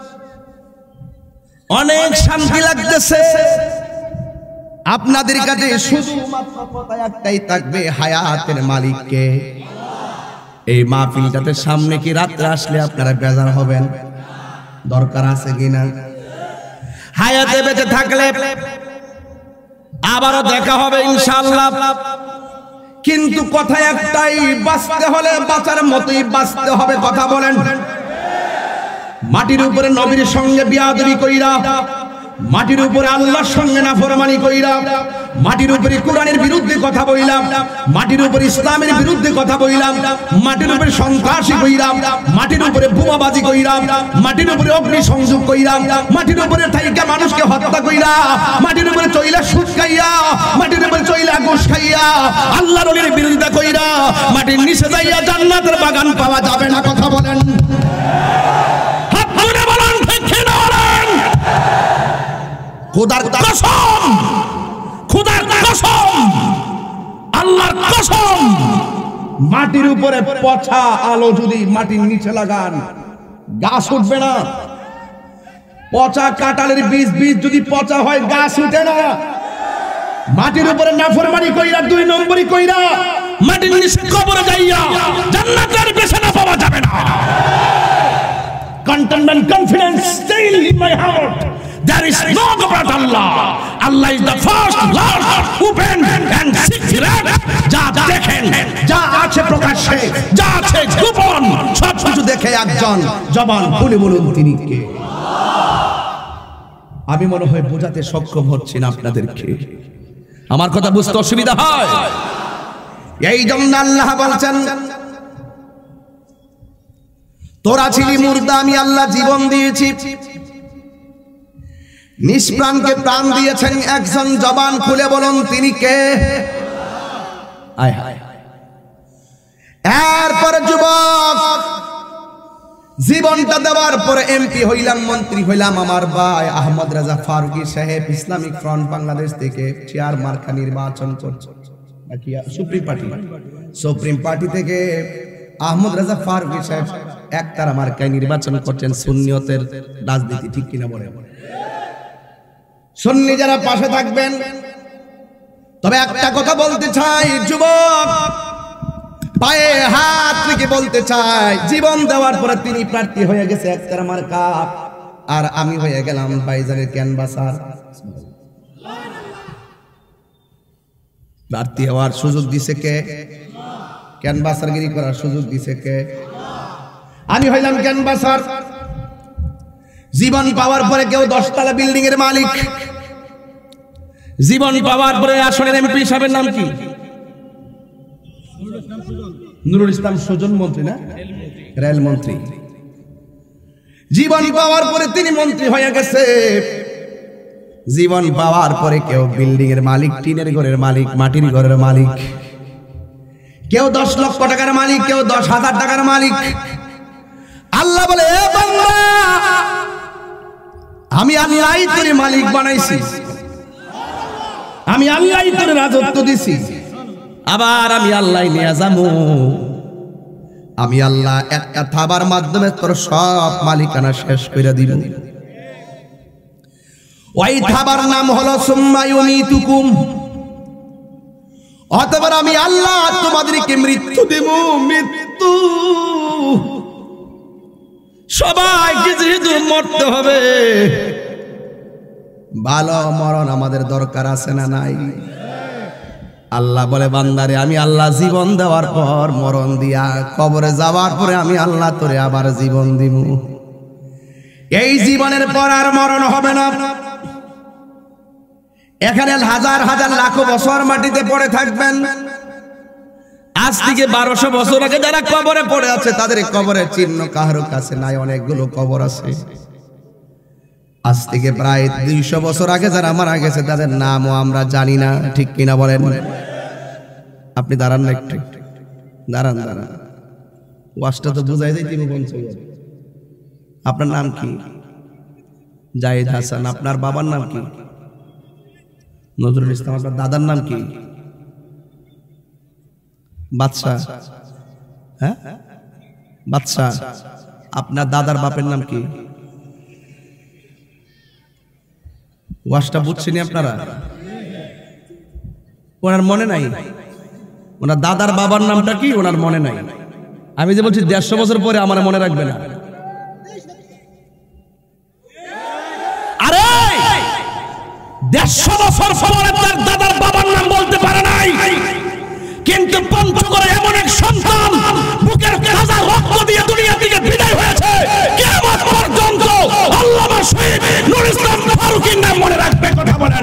অনেক শান্তি লাগতেছে। আপনাদের কাছে শুধুমাত্র কথা একটাই থাকবে, হায়াতের মালিককে। এই মাহফিলটাতে সামনে কি রাত্রে আসলে আপনারা বেজার হবেন? দরকার আছে কিনা? হায়াতে বেঁচে থাকলে আবারও দেখা হবে ইনশাআল্লাহ। কিন্তু কথা একটাই, বাঁচতে হলে বাঁচার মতোই বাঁচতে হবে। কথা বলেন। মাটির উপরে নবীর সঙ্গে বিয়াদবি কইরা, মাটির উপরে আল্লাহর সঙ্গে নাফরমানি কইরা, মাটির উপরে কোরআনের বিরুদ্ধে কথা বইলাম, মাটির উপরে ইসলামের বিরুদ্ধে কথা বইলাম, মাটির উপরে সন্ত্রাসী কইরাম, মাটির উপরে বোমাবাজি কইরাম, মাটির উপরে অগ্নি সংযোগ কইরাম, মাটির উপরে থাইকা মানুষকে হত্যা কইরা, মাটির উপরে চইলা সুদ খাইয়া, মাটির উপরে চইলা ঘুষ খাইয়া, আল্লাহর ওলির বিরোধিতা কইরা মাটির নিচে যাইয়া জান্নাতের বাগান পাওয়া যাবে না। কথা বলেন। খোদার কসম, খোদার কসম, আল্লাহর কসম, মাটির উপরে পচা আলো যদি মাটির নিচে লাগান গাছ উঠবে না। পচা কাঁঠালের বীজ যদি পচা হয় গাছ উঠে না। মাটির উপরে নাফরমানি কইরা, 2 নম্বরই কইরা মাটির নিচে কবরে যাইয়া জান্নাতের বিছানা পাওয়া যাবে না। Contentment, confidence still in my heart. There is no God but Allah. Allah is the first, last, open and secret. যা দেখেন, যা আছে প্রকাশ্যে, যা আছে গোপন, সব কিছু দেখে একজন। জবান খুলে বলুন তিনি কে। আমি মনে হয় বোঝাতে সক্ষম হচ্ছি না আপনাদেরকে। আমার কথা বুঝতে অসুবিধা হয়? এই জন্য আল্লাহ বলছেন, তোরা ছিলি মুর্দা, আমি আল্লাহ জীবন দিয়েছি। নিষ্প্রাণকে প্রাণ দিয়েছেন একজন। জবান খুলে বলুন তিনি কে। এরপরে যুবক, জীবনটা দেওয়ার পরে এমপি হইলাম, মন্ত্রী হইলাম। আমার ভাই আহমদ রাজা ফারুকী সাহেব ইসলামিক ফ্রন্ট বাংলাদেশ থেকে চেয়ার মার্কা নির্বাচন করছে, সুপ্রিম পার্টি থেকে আহমদ রাজা ফারুকী সাহেব একতারা মার্কায় নির্বাচন করছেন। সুন্নিয়তের রাজনীতি, ঠিক কিনা বলে? সুন্নি যারা পাশে থাকবেন। তবে একটা কথা বলতে চাই যুবক, পায়ে হাত রেখে বলতে চাই, জীবন দেওয়ার পরে তিনি প্রার্থী হয়ে গেছে একতারা মার্কা, আর আমি হয়ে গেলাম ভাইজানের ক্যানভাসার। প্রার্থী হওয়ার সুযোগ দিছে কে? ক্যানভাসারগিরি করার সুযোগ দিছে কে? আমি হইলাম ক্যানভাসার। জীবন পাওয়ার পরে কেউ 10 তলা বিল্ডিং এর মালিক। জীবন পাওয়ার পরে আসনের এমপি সাহেবের নাম কি? নুরুল ইসলাম সুজন, মন্ত্রী না? রেল মন্ত্রী। জীবন পাওয়ার পরে তিনি মন্ত্রী হয়ে গেছে। জীবন পাওয়ার পরে কেউ বিল্ডিং এর মালিক, টিনের ঘরের মালিক, মাটির ঘরের মালিক, কেউ 10 লক্ষ টাকার মালিক, কেউ 10,000 টাকার মালিক। আল্লাহ বলে, এ বান্দা, আমি আল্লাহই তোর মালিক বানাইছি, আমি আল্লাহই তোর রাজত্ব দিছি। আবার আমি আল্লাহ নিয়ে যাবো। আমি আল্লাহ একটা থাবার মাধ্যমে তোর সব মালিকানা শেষ করে দিব। ওই থাবার নাম হলো সুম্মা ইউমিতুকুম। অতঃপর আমি আল্লাহ তোমাদেরকে মৃত্যু দেব। মৃত্যু সবাইকে যেহেতু মরতে হবে, ভালো মরণ আমাদের দরকার আছে না নাই? আল্লাহ বলে, বান্দারে আমি আল্লাহ জীবন দেওয়ার পর মরণ দিয়া কবরে যাওয়ার পরে আমি আল্লাহ তোরে আবার জীবন দিব। এই জীবনের পর আর মরণ হবে না। এখানে হাজার হাজার লাখ বছর মাটিতে পড়ে থাকবেন। আজ থেকে 1200 বছর আগে যারা কবরে পড়ে আছে তাদের কবরের চিহ্ন কারো কাছে নাই। অনেকগুলো কবর আছে। আজ থেকে প্রায় 200 বছর আগে যারা মারা গেছে তাদের নামও আমরা জানি না, ঠিক কিনা বলেন? আপনি দাঁড়ান না একটু, দাঁড়ান দাঁড়ান, ওয়াজটা তো বুঝাই যাইতে পৌঁছে। আপনার নাম কি? জাহিদ হাসান। আপনার বাবার নাম কি? নজরুল ইসলাম। আপনার দাদার নাম কি? বাদশা। হ্যাঁ, বাদশা। আপনার দাদার বাপের নাম কি? ওয়াজটা বুঝছেন আপনারা? ওনার মনে নাই? ওনার দাদার বাবার নামটা কি ওনার মনে নাই? আমি যে বলছি 150 বছর পরে আমার মনে রাখবে না। আরে 150 বছর পরে তার দাদার বাবার নাম বলতে পারে নাই, কিন্তু পঞ্চগড়ে এমন এক সন্তান বুকের তাজা রক্ত দিয়ে দুনিয়া থেকে বিদায় হয়েছে, কিয়ামত পর্যন্ত আল্লামা শহীদ নূর ইসলাম ফারুকীর নাম মনে রাখবে। কথা বলেন।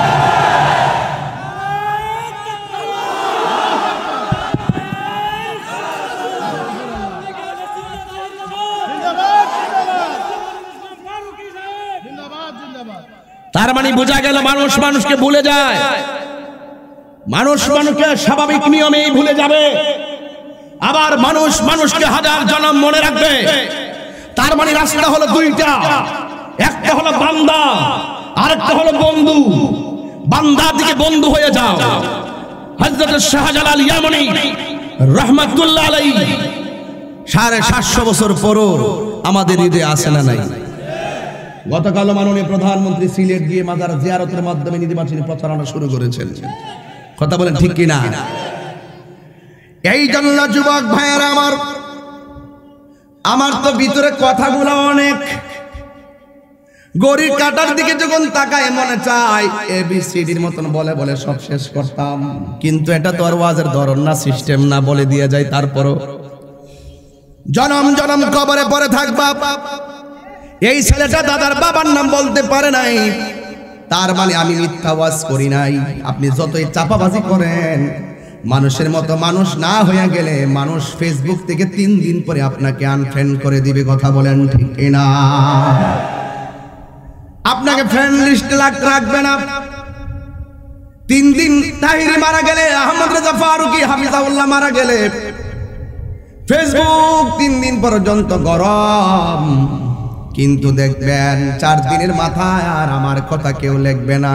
তার মানে বোঝা গেল মানুষ মানুষকে ভুলে যায়, মানুষ মানুষকে স্বাভাবিক নিয়মেই ভুলে যাবে, আবার মানুষ মানুষকে হাজার জন্ম মনে রাখবে। তার মানে রাস্তা হলো দুইটা, একটা হলো বান্দা, আরেকটা হলো বন্ধু। বান্দার দিকে বন্ধু হয়ে যাও। হযরত শাহজালাল ইয়ামানি রাহমাতুল্লাহ আলাইহি 750 বছর পরও আমাদের হৃদয়ে আসে না নাই? গতকাল মাননীয় প্রধানমন্ত্রী সিলেট গিয়ে মাজার জিয়ারতের মাধ্যমে নির্বাচনী প্রচারণা শুরু করেছেন। কথা বলেন ঠিক কিনা? এই জন্য যুবক ভাইয়েরা আমার তো ভিতরে কথাগুলো অনেক, গড়ির কাটার দিকে যখন তাকায় মনে চায় ABCDর মতন বলে বলে সব শেষ করতাম, কিন্তু এটা তো আর ওয়াজের ধরন না, সিস্টেম না, বলে দিয়ে যায়। তারপরও জনম জনম কবরে পড়ে থাকবা। এই ছেলেটা দাদার বাবার নাম বলতে পারে নাই, তার মানে আমি মিথ্যা ওয়াজ করি নাই। আপনি যতই চাপাবাজি করেন, মানুষের মতো মানুষ না হয়ে গেলে মানুষ ফেসবুক থেকে 3 দিন পরে আপনাকে আনফ্রেন্ড করে দিবে। কথা বলেন ঠিক না? আপনাকে ফ্রেন্ড লিস্টে রাখবে না। 3 দিন তাহিরি মারা গেলে, আহমদ রেজা ফারুকী হাফিজাউল্লাহ মারা গেলে ফেসবুক 3 দিন পর্যন্ত গরম, কিন্তু দেখবেন 4 দিনের মাথায় আর আমার কথা কেউ লিখবে না।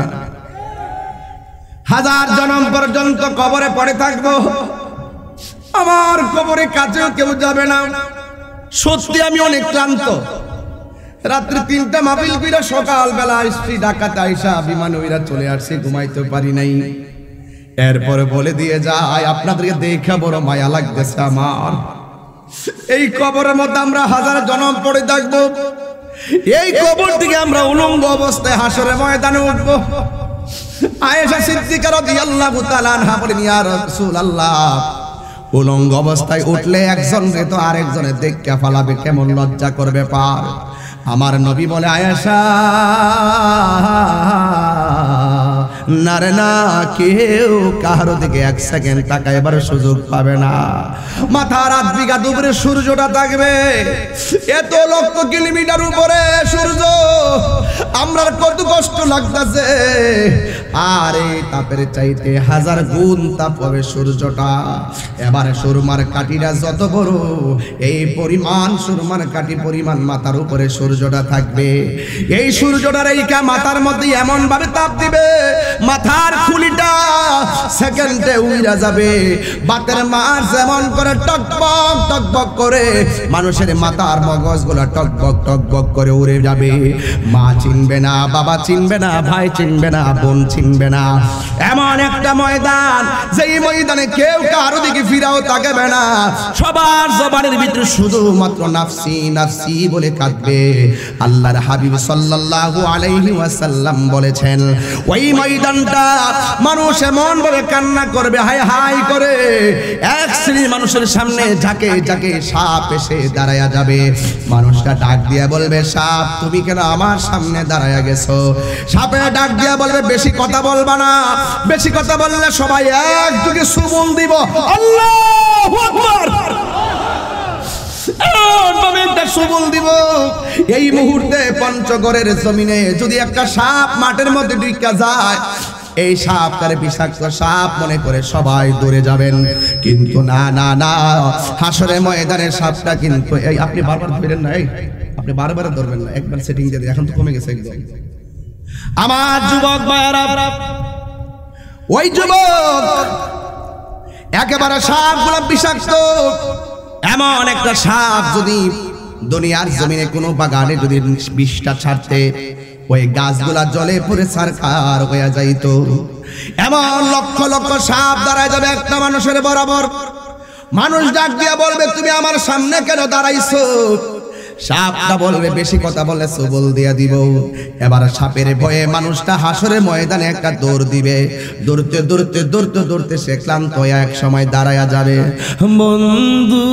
1000 জনম পর্যন্ত কবরে পড়ে থাকবো, আমার কবরে কাছেও কেউ যাবে না। সত্যি আমি অনেক ক্লান্ত। রাত্রি 3টা মাহফিল কইরা সকালবেলা স্ত্রী ঢাকাতে আইসা বিমানে ওইরা চলে আসছে, ঘুমাইতে পারি নাই। এরপরে বলে দিয়ে যায়, আপনাদেরকে দেখা বড় মায়া লাগতেছে আমার। এই কবরের মধ্যে আমরা 1000 জনম পড়ে থাকবো, এই কবর থেকে আমরা উলঙ্গ অবস্থায় হাসরের ময়দানে উঠবো। আয়েশা সিদ্দিকা রাদিয়াল্লাহু তাআলা আনহা বলেন, ইয়া রাসূলুল্লাহ, উলঙ্গ অবস্থায় উঠলে একজনকে তো আরেকজনে দেখে ফালাবে, কেমন লজ্জা করবে পার। আমার নবী বলে, আয়েশা না রে না, কেউ কারো দিকে 1 সেকেন্ড তাকাইবার সুযোগ পাবে না। মাথার 8 বিঘা দুপুরে সূর্যটা থাকবে, এত লক্ষ কিলোমিটার উপরে সূর্য, আমরা কত কষ্ট লাগতেছে। আর এই তাপের চাইতে 1000 গুণ তাপ হবে সূর্যটা। এবারে সুরমার কাঠিটা যত বড়, এই পরিমাণ সুরমার কাঠি পরিমাণ মাথার উপরে সূর্যটা থাকবে। এই সূর্যটার এইকা মাথার মধ্যে এমন ভাবে তাপ দিবে, মাথার খুলিটা সেকেন্ডে উইরা যাবে। বাতের মাছ যেমন করে টকবক টকবক করে, মানুষের মাথার মগজগুলা টকবক টকবক করে উড়ে যাবে। মা চিনবে না, বাবা চিনবে না, ভাই চিনবে না, বোন চিনবে না। এমন একটা ময়দান, যেই ময়দানে কেউ কারো দিকে ফিরাও তাকাবে না। সবার জবানের ভিতরে শুধুমাত্র নাফসি নাফসি বলে কাঁদবে। আল্লাহর হাবিব সাল্লাল্লাহু আলাইহি ওয়াসাল্লাম বলেছেন, ওই ময়দানটা মানুষ এমন ভাবে কান্না করবে, হায় হায় করে। এক শ্রেণীর মানুষের সামনে যাকে যাকে সাপ এসে দাঁড়ায়া যাবে, মানুষটা ডাক দিয়া বলবে, সাপ তুমি কেন আমার সামনে দাঁড়ায়া গেছো? সাপে ডাক দিয়া বলবে, বেশি কথা বলবা না, বেশি কথা বললে সবাই একযোগে সুবল দিব। আল্লাহু আকবার। সুবল দিব। এই মুহূর্তে পঞ্চগড়ের জমিনে যদি একটা সাপ মাঠের মধ্যে ঢুকা যায়, এই সাপ তার বিষাক্ত সাপ মনে করে সবাই দৌড়ে যাবেন, কিন্তু না না না, হাসরের ময়দানের সাপটা কিন্তু এই আপনি বারবার ধরেন না, এই আপনি বারবার ধরবেন না, একবার সেটিং দিয়ে এখন তো কমে গেছে একদম। আমার যুবক ভাইরা, ওই যুবক একেবারে সাপগুলো বিষাক্ত। এমন একটা সাপ যদি দুনিয়ার জমিনে কোনো বাগানে যদি বিষটা ছাড়তে ওই গাছগুলা জলে পড়ে ছারখার হয়ে যাইতো। এমন লক্ষ লক্ষ সাপ দাঁড়ায় যাবে একটা মানুষের বরাবর। মানুষ ডাক দিয়া বলবে তুমি আমার সামনে কেন দাঁড়াইছো? সাপটা বলবে বেশি কথা বললে সবল দিয়া দিব। এবার সাপের ভয়ে মানুষটা হাসরের ময়দানে একটা দৌড় দিবে। দৌড়তে দৌড়তে দৌড়তে দৌড়তে সে ক্লান্ত হয়ে এক সময় দাঁড়ায়া যাবে। বন্ধু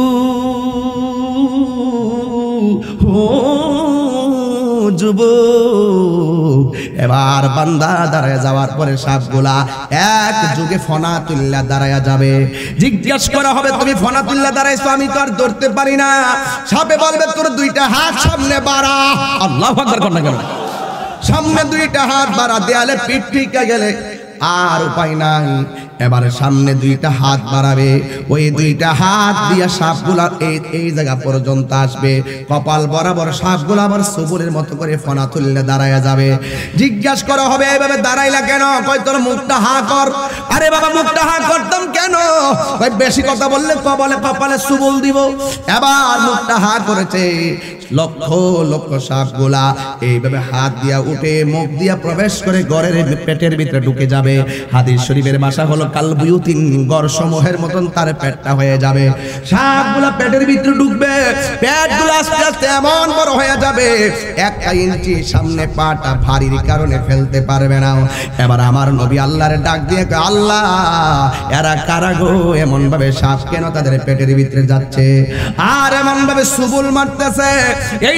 যুবক, এবার বান্দা দাঁড়ায় যাওয়ার পরে সাপগুলা এক যুগে ফনা তুল্লা দাঁড়ায়া যাবে। জিজ্ঞাসা করা হবে তুমি ফনা তুল্লা দাঁড়াইছো, আমি তো আর ধরতে পারি না। সাপে বলবে তোর দুইটা হাত সামনে বাড়া। আল্লাহু আকবার করনা কেন? সামনে দুইটা হাত বাড়া, দেয়ালে পিঠ টিকে গেলে আর উপায় নাই। এবারে সামনে দুইটা হাত বাড়াবে, ওই দুইটা হাত দিয়া সাপগুলা এই জায়গা পর্যন্ত আসবে। কপাল বরাবর সাপগুলা আবার সবুরের মতো করে ফনা তুললে দাঁড়ায়া যাবে। জিজ্ঞাসা করা হবে এইভাবে দাঁড়াইলা কেন? কই তোর মুখটা হা কর। আরে বাবা মুখটা হা করতাম কেন? কই বেশি কথা বললে কপালে সুবল দিব। এবার মুখটা হা করেছে। লক্ষ লক্ষ সাপগুলা এইভাবে হাত দিয়া উঠে মুখ দিয়া প্রবেশ করে ঘরের পেটের ভিতরে ঢুকে যাবে। হাদিস শরীফের ভাষা হলো কালবুয়ুতিন, ঘর সমূহের মতন তার পেটটা হয়ে যাবে। সাপগুলা পেটের ভিতরে ঢুকবে, পেটগুলো আস্তে আস্তে এমন বড় হয়ে যাবে 1 ইঞ্চি সামনে পাটা ভারীর কারণে ফেলতে পারবে না। এবার আমার নবী আল্লাহর ডাক দিয়ে আল্লাহ এরা কারা গো? এমন ভাবে সাপ কেন তাদের পেটের ভিতরে যাচ্ছে আর এমন ভাবে সুবুল মারতেছে? এই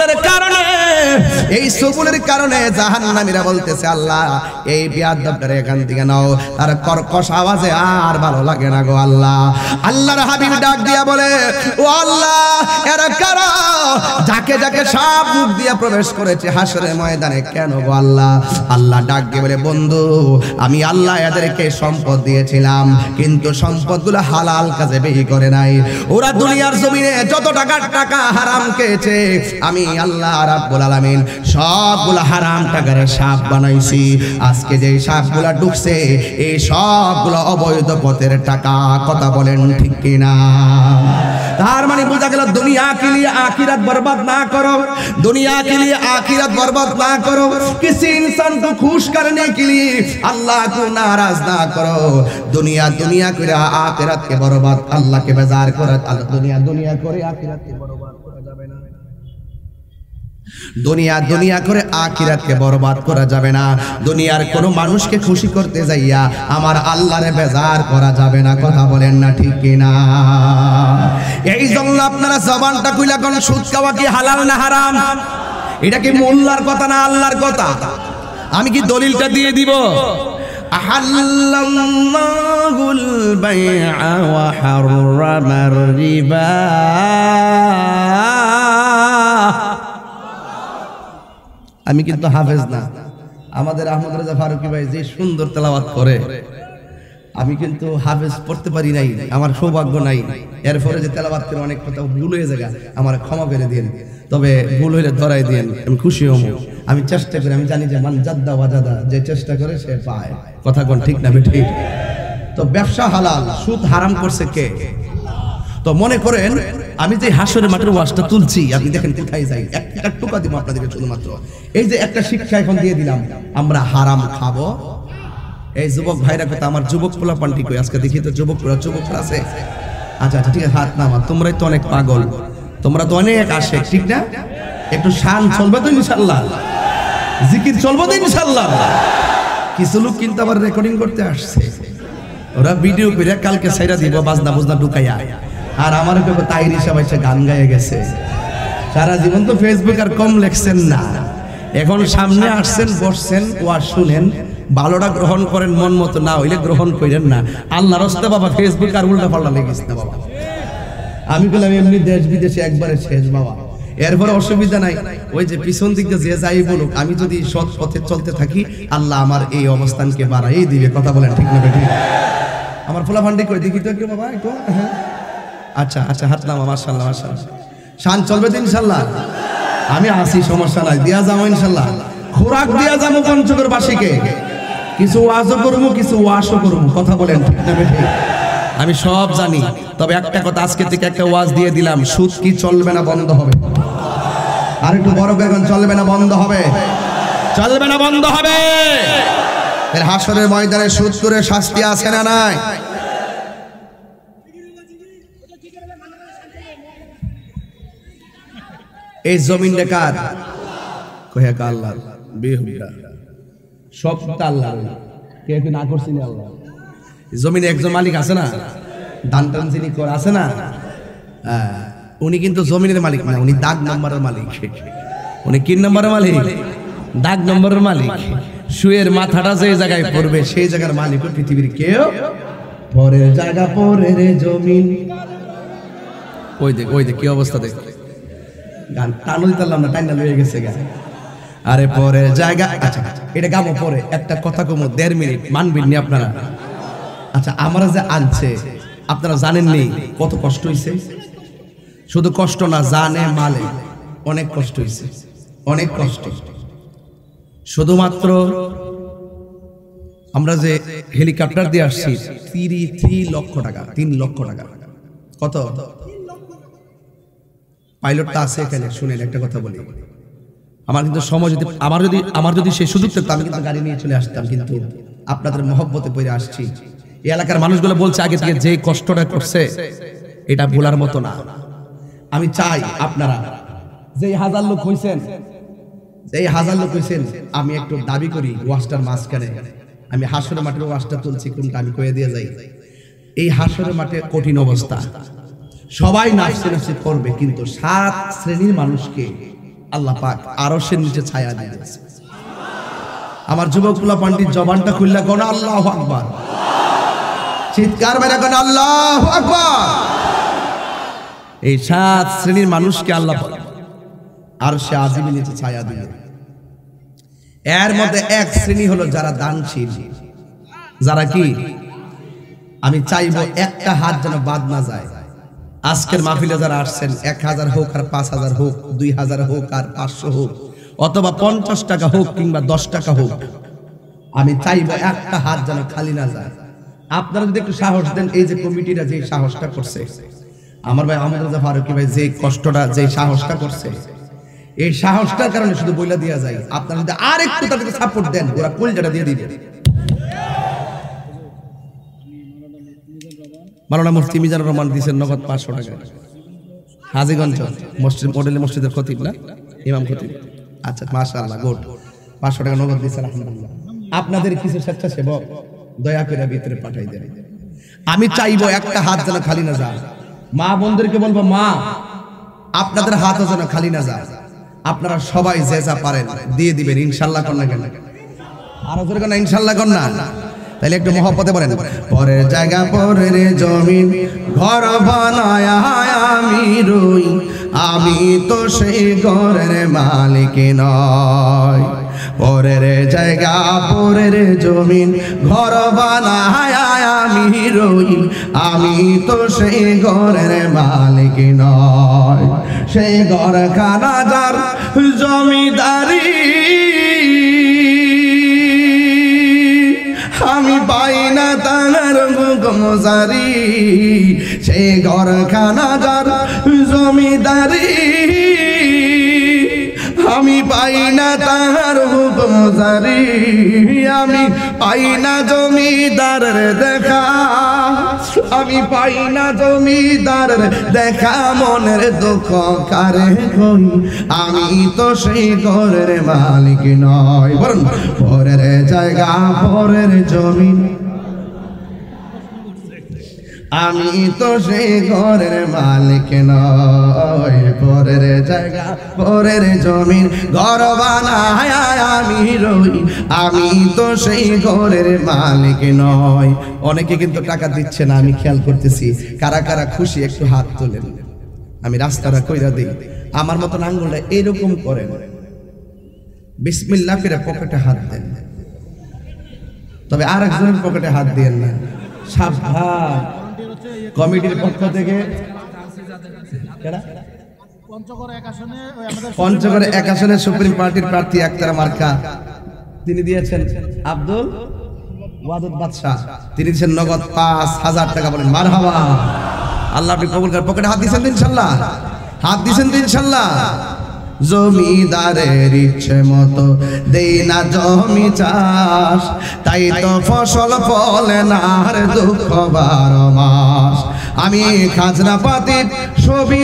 সুবুলের কারণে জাহান্নামীরা বলতেছে আল্লাহ এই বিয়াদবটারে এখান থেকে নাও। তার কর্কশ আওয়াজে আর ভালো লাগে না গো আল্লাহ। আল্লাহর হাবিব ডাক দিয়া বলে ও আল্লাহ এরা কারা? যাকে যাকে সাপ মুখ দিয়া প্রবেশ করেছে হাসরের ময়দানে কেন গো আল্লাহ? আল্লাহ ডাক দিয়ে বলে বন্ধু আমি আল্লাহ এদেরকে সম্পদ দিয়েছিলাম, কিন্তু সম্পদগুলো হালাল কাজে ব্যয় করে নাই। ওরা দুনিয়ার জমিনে যত টাকা হারাম খেয়েছে আমি আল্লাহ রাব্বুল আলামিন সবগুলা হারাম টাকার সাপ বানাইছি। আজকে যে সাপগুলা ঢুকছে এই সবগুলো অবৈধ পথের টাকা। কথা বলেন ঠিক কিনা? তার মানে বোঝা গেল दुनिया के लिए आखिरत बर्बाद ना करो, दुनिया के लिए आखिरत बर्बाद ना करो। किसी इंसान को खुश करने के लिए अल्लाह को नाराज ना करो। दुनिया করে आखिरत के बर्बाद अल्लाह के बेजार করে। दुनिया করে आखिरत के बर्बाद করা যাবে না। দুনিয়া করে আখিরাতকে বরবাদ করা যাবে না। দুনিয়ার কোনো মানুষকে খুশি করতে যাইয়া আমার আল্লাহরে বেজার করা যাবে না। কথা বলেন না ঠিক কিনা? এই জন্য আপনারা জবানটা কইলা কোন সুদ খাওয়া কি হালাল না হারাম? এটা কি মোল্লার কথা না আল্লাহর কথা? আমি কি দলিলটা দিয়ে দিব? আহাল্লাল্লাহুল বাইআ ওয়া হাররামার রিবা। আমি কিন্তু হাফেজ না। আমাদের আহমদ রাজা ফারুকি ভাই যে সুন্দর তেলাওয়াত করে, আমি কিন্তু হাফেজ পড়তে পারি নাই, আমার সৌভাগ্য নাই। এরপরে যে তেলাওয়াত করে অনেক কথা ভুল হয়ে যায়, আমার ক্ষমা করে দিন। তবে ভুল হইলে ধরাই দিন, আমি খুশি হব। আমি চেষ্টা করি, আমি জানি যে মান জাদ্দা ওয়াজাদা, যে চেষ্টা করে সে পায়। কথা কোন ঠিক না ঠিক? তো ব্যবসা হালাল, সুদ হারাম করছে কে? তো মনে করেন আমি যে হাসরের মাঠের ওয়াজটা তুলছি, আপনি দেখেন কোথায় যাই। একটা টুকা দিব আপনাদেরকে শুধুমাত্র। এই যে একটা শিক্ষা এখন দিয়ে দিলাম, আমরা হারাম খাবো। এই যুবক ভাইরা কথা, আমার যুবক পোলা পান্টি কই আজকে দেখি তো যুবকরা আছে। আচ্ছা ঠিক আছে, হাত নামা। তোমরাই তো অনেক পাগল, তোমরা তো অনেক আসে, ঠিক না? একটু শান চলবে তো ইনশাআল্লাহ, জিকির চলবে তো ইনশাআল্লাহ। কিছু লোক কিন্তু আবার রেকর্ডিং করতে আসছে, ওরা ভিডিও করে কালকে ছাইরা দিব বাজনা বুজনা ঢুকাইয়া। আর আমার কেউ তাইর হিসাবে সে গান গায়ে গেছে। সারা জীবন তো ফেসবুক আর কম লেখছেন না, এখন সামনে আসছেন, বসছেন, ওয়াজ শুনেন, ভালোটা গ্রহণ করেন, মন মতো না হইলে গ্রহণ করেন না। আল্লাহর রাস্তায় বাবা ফেসবুক আর উল্টা পাল্টা লেগেছে না বাবা। আমি বললাম এমনি দেশ বিদেশে একবারে শেষ বাবা, এরপরে অসুবিধা নাই। ওই যে পিছন দিক দিয়ে যে যাই বলুক, আমি যদি সৎ পথে চলতে থাকি আল্লাহ আমার এই অবস্থানকে বাড়াই দিবে। কথা বলেন ঠিক না ঠিক? আমার ফোলা ফান্ডি করে দেখি তো একটু বাবা একটু। আচ্ছা আচ্ছা, হাত নামা। মাশাআল্লাহ মাশাআল্লাহ, শান চলবে তো ইনশাআল্লাহ। আমি আসি, সমস্যা নাই, দিয়া যাবো ইনশাআল্লাহ। খোরাক দিয়া যাবো পঞ্চগড়বাসীকে, কিছু ওয়াজও করবো, কিছু ওয়াশও করবো। কথা বলেন ঠিক না ঠিক? আমি সব জানি, তবে একটা কথা আজকে থেকে একটা ওয়াজ দিয়ে দিলাম, সুদ কি চলবে না বন্ধ হবে? আর একটু বড় করে চলবে না বন্ধ হবে? চলবে না বন্ধ হবে? এর হাসরের ময়দানে সুদ করে শাস্তি আছে না নাই? এই জমিন কার? কহে আল্লাহ। বেহুদা সব আল্লাহ, কে কি না করছিনি আল্লাহ? জমিনে একজন মালিক আছে না, দান টান যিনি করে আছে না, উনি কিন্তু জমিনের মালিক না, উনি দাগ নম্বরের মালিক। উনি কি নম্বরের মালিক? দাগ নম্বরের মালিক। শুয়ের মাথাটা যে জায়গায় পড়বে সেই জায়গার মালিক পৃথিবীর কেউ। পরের জায়গা পরের জমিন, ওই দেখ ওই দেখ কি অবস্থা দেখ। গান টানো দিতাম না, টাইনা লয়ে গেছে গান। আরে পরের জায়গা, আচ্ছা এটা গাবো পরে, একটা কথা কমো 1.5 মিনিট, মানবেন নি আপনারা? আচ্ছা আমরা যে আনছে আপনারা জানেন নি কত কষ্ট হয়েছে? শুধু কষ্ট না, জানে মালে অনেক কষ্ট হয়েছে, অনেক কষ্ট। শুধুমাত্র আমরা যে হেলিকপ্টার দিয়ে আসছি 3 লক্ষ টাকা, 3 লক্ষ টাকা। কত? পাইলটটা আছে এখানে, শুনেন একটা কথা বলি। আমার কিন্তু সময় যদি আমার যদি সেই সুযোগ থাকতো আমি কিন্তু গাড়ি নিয়ে চলে আসতাম, কিন্তু আপনাদের মহব্বতে পড়ে আসছি। এই এলাকার মানুষগুলো বলছে আগে থেকে যে কষ্টটা করছে এটা ভোলার মতো না। আমি চাই আপনারা যে 1000 লোক হইছেন, এই 1000 লোক হইছেন, আমি একটু দাবি করি ওয়াজটার মাঝখানে আমি হাসরের মাঠের ওয়াজটা তুলছি, কোনটা আমি কয়ে দিয়ে যাই। এই হাসরের মাঠে কঠিন অবস্থা, সবাই নাচতে নাচতে করবে, কিন্তু 7 শ্রেণীর মানুষকে আল্লাহ পাক আরশের নিচে ছায়া দিয়েছে। আমার যুবকগুলা পান্ডিত জবানটা খুললা কোন আল্লাহু আকবার, চিৎকার মেরে কোন আল্লাহু আকবার। এই 7 শ্রেণীর মানুষকে আল্লাহ পাক আরশে আজিমের নিচে ছায়া দিলেন। এর মধ্যে এক শ্রেণী হলো যারা দানশীল, যারা কি, আমি চাইবো একটা হাত যেন বাদ না যায়। আজকের মাহফিলে যারা আসছেন 1000 হোক আর 5000 হোক, 2000 হোক আর 500 হোক, অথবা 50 টাকা হোক কিংবা 10 টাকা হোক, আমি চাইবো একটা হাত যেন খালি না যায়। আপনারা যদি একটু সাহস দেন, এই যে কমিটিরা যে সাহসটা করছে, আমার ভাই আহমেদ রাজা ফারুকী ভাই যে কষ্টটা, যে সাহসটা করছে, এই সাহসটার কারণে শুধু বইলা দেয়া যায়। আপনারা যদি আর একটু তাদেরকে সাপোর্ট দেন, ওরা কলজাটা দিয়ে দিবে। মাওলানা মুফতি মিজানুর রহমান দিয়েছেন নগদ 500 টাকা, হাজীগঞ্জ মসজিদ মডেল মসজিদের খতিব না, ইমাম খতিব। আচ্ছা মাশাআল্লাহ, গুড। 500 টাকা নগদ দিয়েছেন, আলহামদুলিল্লাহ। আপনাদের কিছু স্বেচ্ছাসেবক দয়া করে ভিতরে পাঠাই দেন। আমি চাইবো একটা হাত যেন খালি না যায়। মা বোনদেরকে বলবো, মা আপনাদের হাতও যেন খালি না যায়। আপনারা সবাই যে যা পারেন দিয়ে দিবেন, ইনশাআল্লাহ। কর না কেন? আরো জোরে কেন ইনশাআল্লাহ কর না? তাহলে একটু মহব্বতে বলেন, পরের জায়গা পরের জমিন ঘর বানায় আমি রই, আমি তো সেই ঘরের মালিক নয়। পরের জায়গা পরের জমিন ঘর বানায় আমি রই, আমি তো সেই ঘরের মালিক নয়। সেই ঘর খানা যার জমিদারি আমি পাই না তার হুকুম জারি। সেই ঘর খানা যার জমিদারি আমি পাই না তার হুকুম জারি। আমি পাই না জমিদারের দেখা, আমি পাই না জমিদারের দেখা, মনের দুঃখ কারে কই, আমি তো সেই ঘরের মালিক নয়। বলুন, পরের জায়গা পরের জমিন, আমি তো সেই ঘরের মালিক নয়। পরের জায়গা পরের জমিন ঘর বানায় আমি রই, আমি তো সেই ঘরের মালিক নয়। অনেকে কিন্তু টাকা দিচ্ছে না, আমি খেয়াল করতেছি। কারা কারা খুশি একটু হাত তোলেন, আমি রাস্তাটা কইরা দিই। আমার মতন আঙ্গুলটা এরকম করেন, বিসমিল্লাহ করে পকেটে হাত দেন, তবে আর একজনের পকেটে হাত দিয়েন না। সাবধান, কমিটির পক্ষ থেকে পঞ্চগড়ে 1 আসনে সুপ্রিম পার্টির প্রার্থী একতারা মার্কা তিনি দিয়েছেন আব্দুল ওয়াদুদ বাদশাহ, তিনি দিয়েছেন নগদ 5,000 টাকা। বলেন মারহাবা। আল্লাহ আপনি কবুল করেন। পকেটে হাত দিয়েছেন তো ইনশাল্লাহ? হাত দিয়েছেন তো ইনশাল্লাহ? জমিদারের ইচ্ছে মতো দেই না জমি চাষ, তাই তো ফসল ফলে না আর দুঃখ 12 মাস। আমি খাজনা পাতি ছবি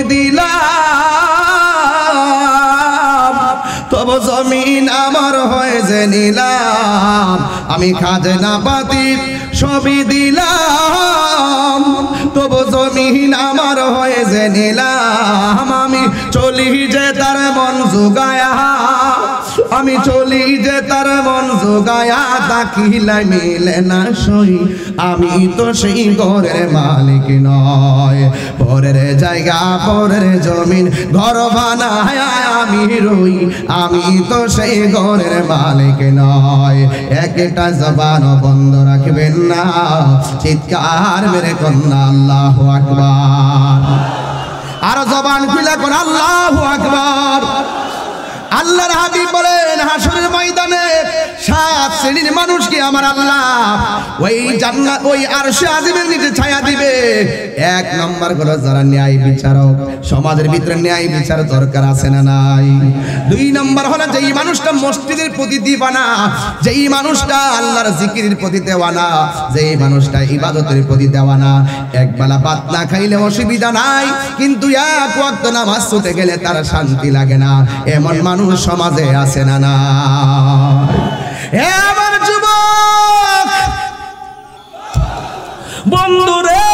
দিলাম, তবু জমিন আমার হয়ে যে নিলাম। আমি খাজনা পাতি ছবি দিলাম, তবু জমিন আমার হয়ে যে নিলাম। আমি চলি যে তার মন জোগায়া, আমি চলি যে তার মন জোগায়া, তাকিলাই মিলে না সই। আমি তো সেই ঘরের মালিক নয়, পরের জায়গা পরের জমিন ঘর বানায় আমি রই। আমি তো সেই ঘরের মালিক নয়। একটা জবান বন্ধ রাখবেন না, চিৎকার মেরে কন্যা আল্লাহু আকবার। আর জবান খুলে কোন আল্লাহু আকবার। আল্লাহর হাবিব বলেন হাসরের ময়দানে 7 শ্রেণীর মানুষকে আমার আল্লাহ ওই জান্নাত ওই আরশে আজিমের নিচে ছায়া দিবে। 1 নম্বর হলো যারা ন্যায় বিচারক, সমাজের ভিতরে ন্যায় বিচার দরকার আছে না নাই? 2 নম্বর হলো যেই মানুষটা মসজিদের প্রতি দিওয়ানা, যেই মানুষটা আল্লাহর জিকিরের প্রতি দেওয়ানা, যেই মানুষটা ইবাদতের প্রতি দেওয়ানা। একবেলা ভাত না খাইলে অসুবিধা নাই, কিন্তু 1 ওয়াক্ত নামাজ ছুটে গেলে তার শান্তি লাগে না। এমন মানুষ সমাজে আছে না না? আমার যুবক বন্ধুরে,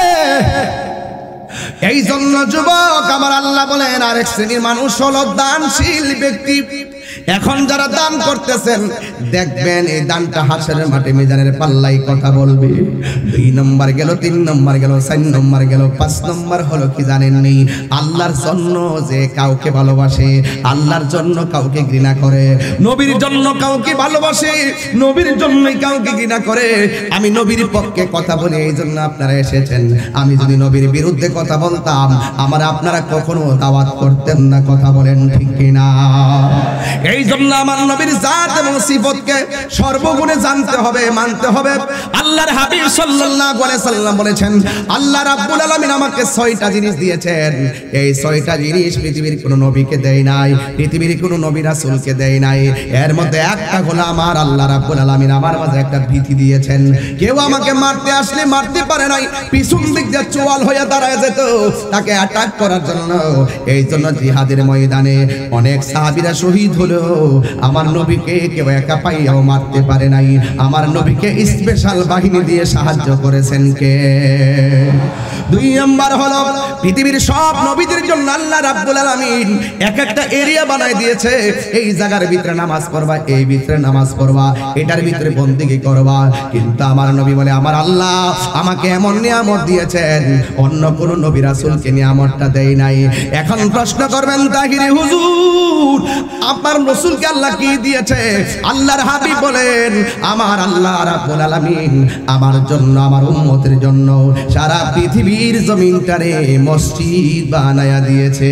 এই জন্য যুবক আমার আল্লাহ বলেন আরেক শ্রেণীর মানুষ হলো দানশীল ব্যক্তি। এখন যারা দান করতেছেন দেখবেন এই দানটা হাসরের মাঠে মিজানের পাল্লাই কথা বলবে। 2 নম্বর গেল, 3 নম্বর গেল, 4 নম্বর গেল, 5 নম্বর হলো কি জানেননি? আল্লাহর জন্য যে কাউকে ভালোবাসে, আল্লাহর জন্য কাউকে ঘৃণা করে, নবীর জন্য কাউকে ভালোবাসে, নবীর জন্যই কাউকে ঘৃণা করে। আমি নবীর পক্ষে কথা বলি, এই জন্য আপনারা এসেছেন। আমি যদি নবীর বিরুদ্ধে কথা বলতাম, আমার আপনারা কখনো দাওয়াত করতেন না। কথা বলেন ঠিক কিনা? এই জন্য আমার নবীর জাত এবং সিফতকে সর্বগুণে জানতে হবে, মানতে হবে। আল্লাহর হাবিব সাল্লাল্লাহু আলাইহি সাল্লাম বলেছেন আল্লাহ রাব্বুল আলামিন আমাকে 6টা জিনিস দিয়েছেন। এই 6টা জিনিস পৃথিবীর কোনো নবীকে দেয় নাই, পৃথিবীর কোনো নবী রাসূলকে দেয় নাই। এর মধ্যে একটা হলো আমার আল্লাহ রাব্বুল আলামিন আমার মাঝে একটা ভীতি দিয়েছেন। কেউ আমাকে মারতে আসলে মারতে পারে নাই, পিছন দিক দিয়ে চোয়াল হয়ে দাঁড়ায় যেত তাকে অ্যাটাক করার জন্য। এই জন্য জিহাদের ময়দানে অনেক সাহাবীরা শহীদ হলো, আমার নবীকে কেউ একা পাইয়াও মারতে পারে নাই। আমার নবীকে স্পেশাল বাহিনী দিয়ে সাহায্য করেছেন কে? 2 নম্বর হলো পৃথিবীর সব নবীদের জন্য আল্লাহ রাব্বুল আলামিন এক একটা এরিয়া বানায় দিয়েছে। এই জায়গার ভিতরে নামাজ পড়বা, এই ভিতরে নামাজ পড়বা, এটার ভিতরে বন্দেগী করবা। কিন্তু আমার নবী বলে আমার আল্লাহ আমাকে এমন নিয়ামত দিয়েছেন, অন্য কোন নবী রাসূলকে নিয়ামতটা দেয় নাই। এখন প্রশ্ন করবেন তাহিরি হুজুর আপনার রাসূলকে আল্লাহ কি দিয়েছে? আল্লাহর হাবিব বলেন আমার আল্লাহ রাব্বুল আলামিন আমার জন্য, আমার উম্মতের জন্য সারা পৃথিবীর জমিনটারে মসজিদ বানায়া দিয়েছে।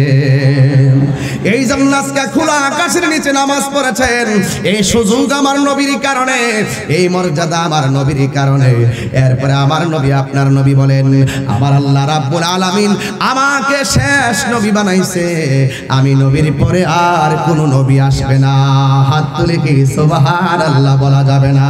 এই জন্য আজকে খোলা আকাশের নিচে নামাজ পড়েছেন। এই সুযোগ আমার নবীর কারণে, এই মর্যাদা আমার নবীর কারণে। এরপরে আমার নবী আপনার নবী বলেন আমার আল্লাহ রাব্বুল আলামিন আমাকে শেষ নবী বানাইছে, আমি নবীর পরে আর কোন নবী আসবে না। হাত তুলে কি সুবহানাল্লাহ বলা যাবে না?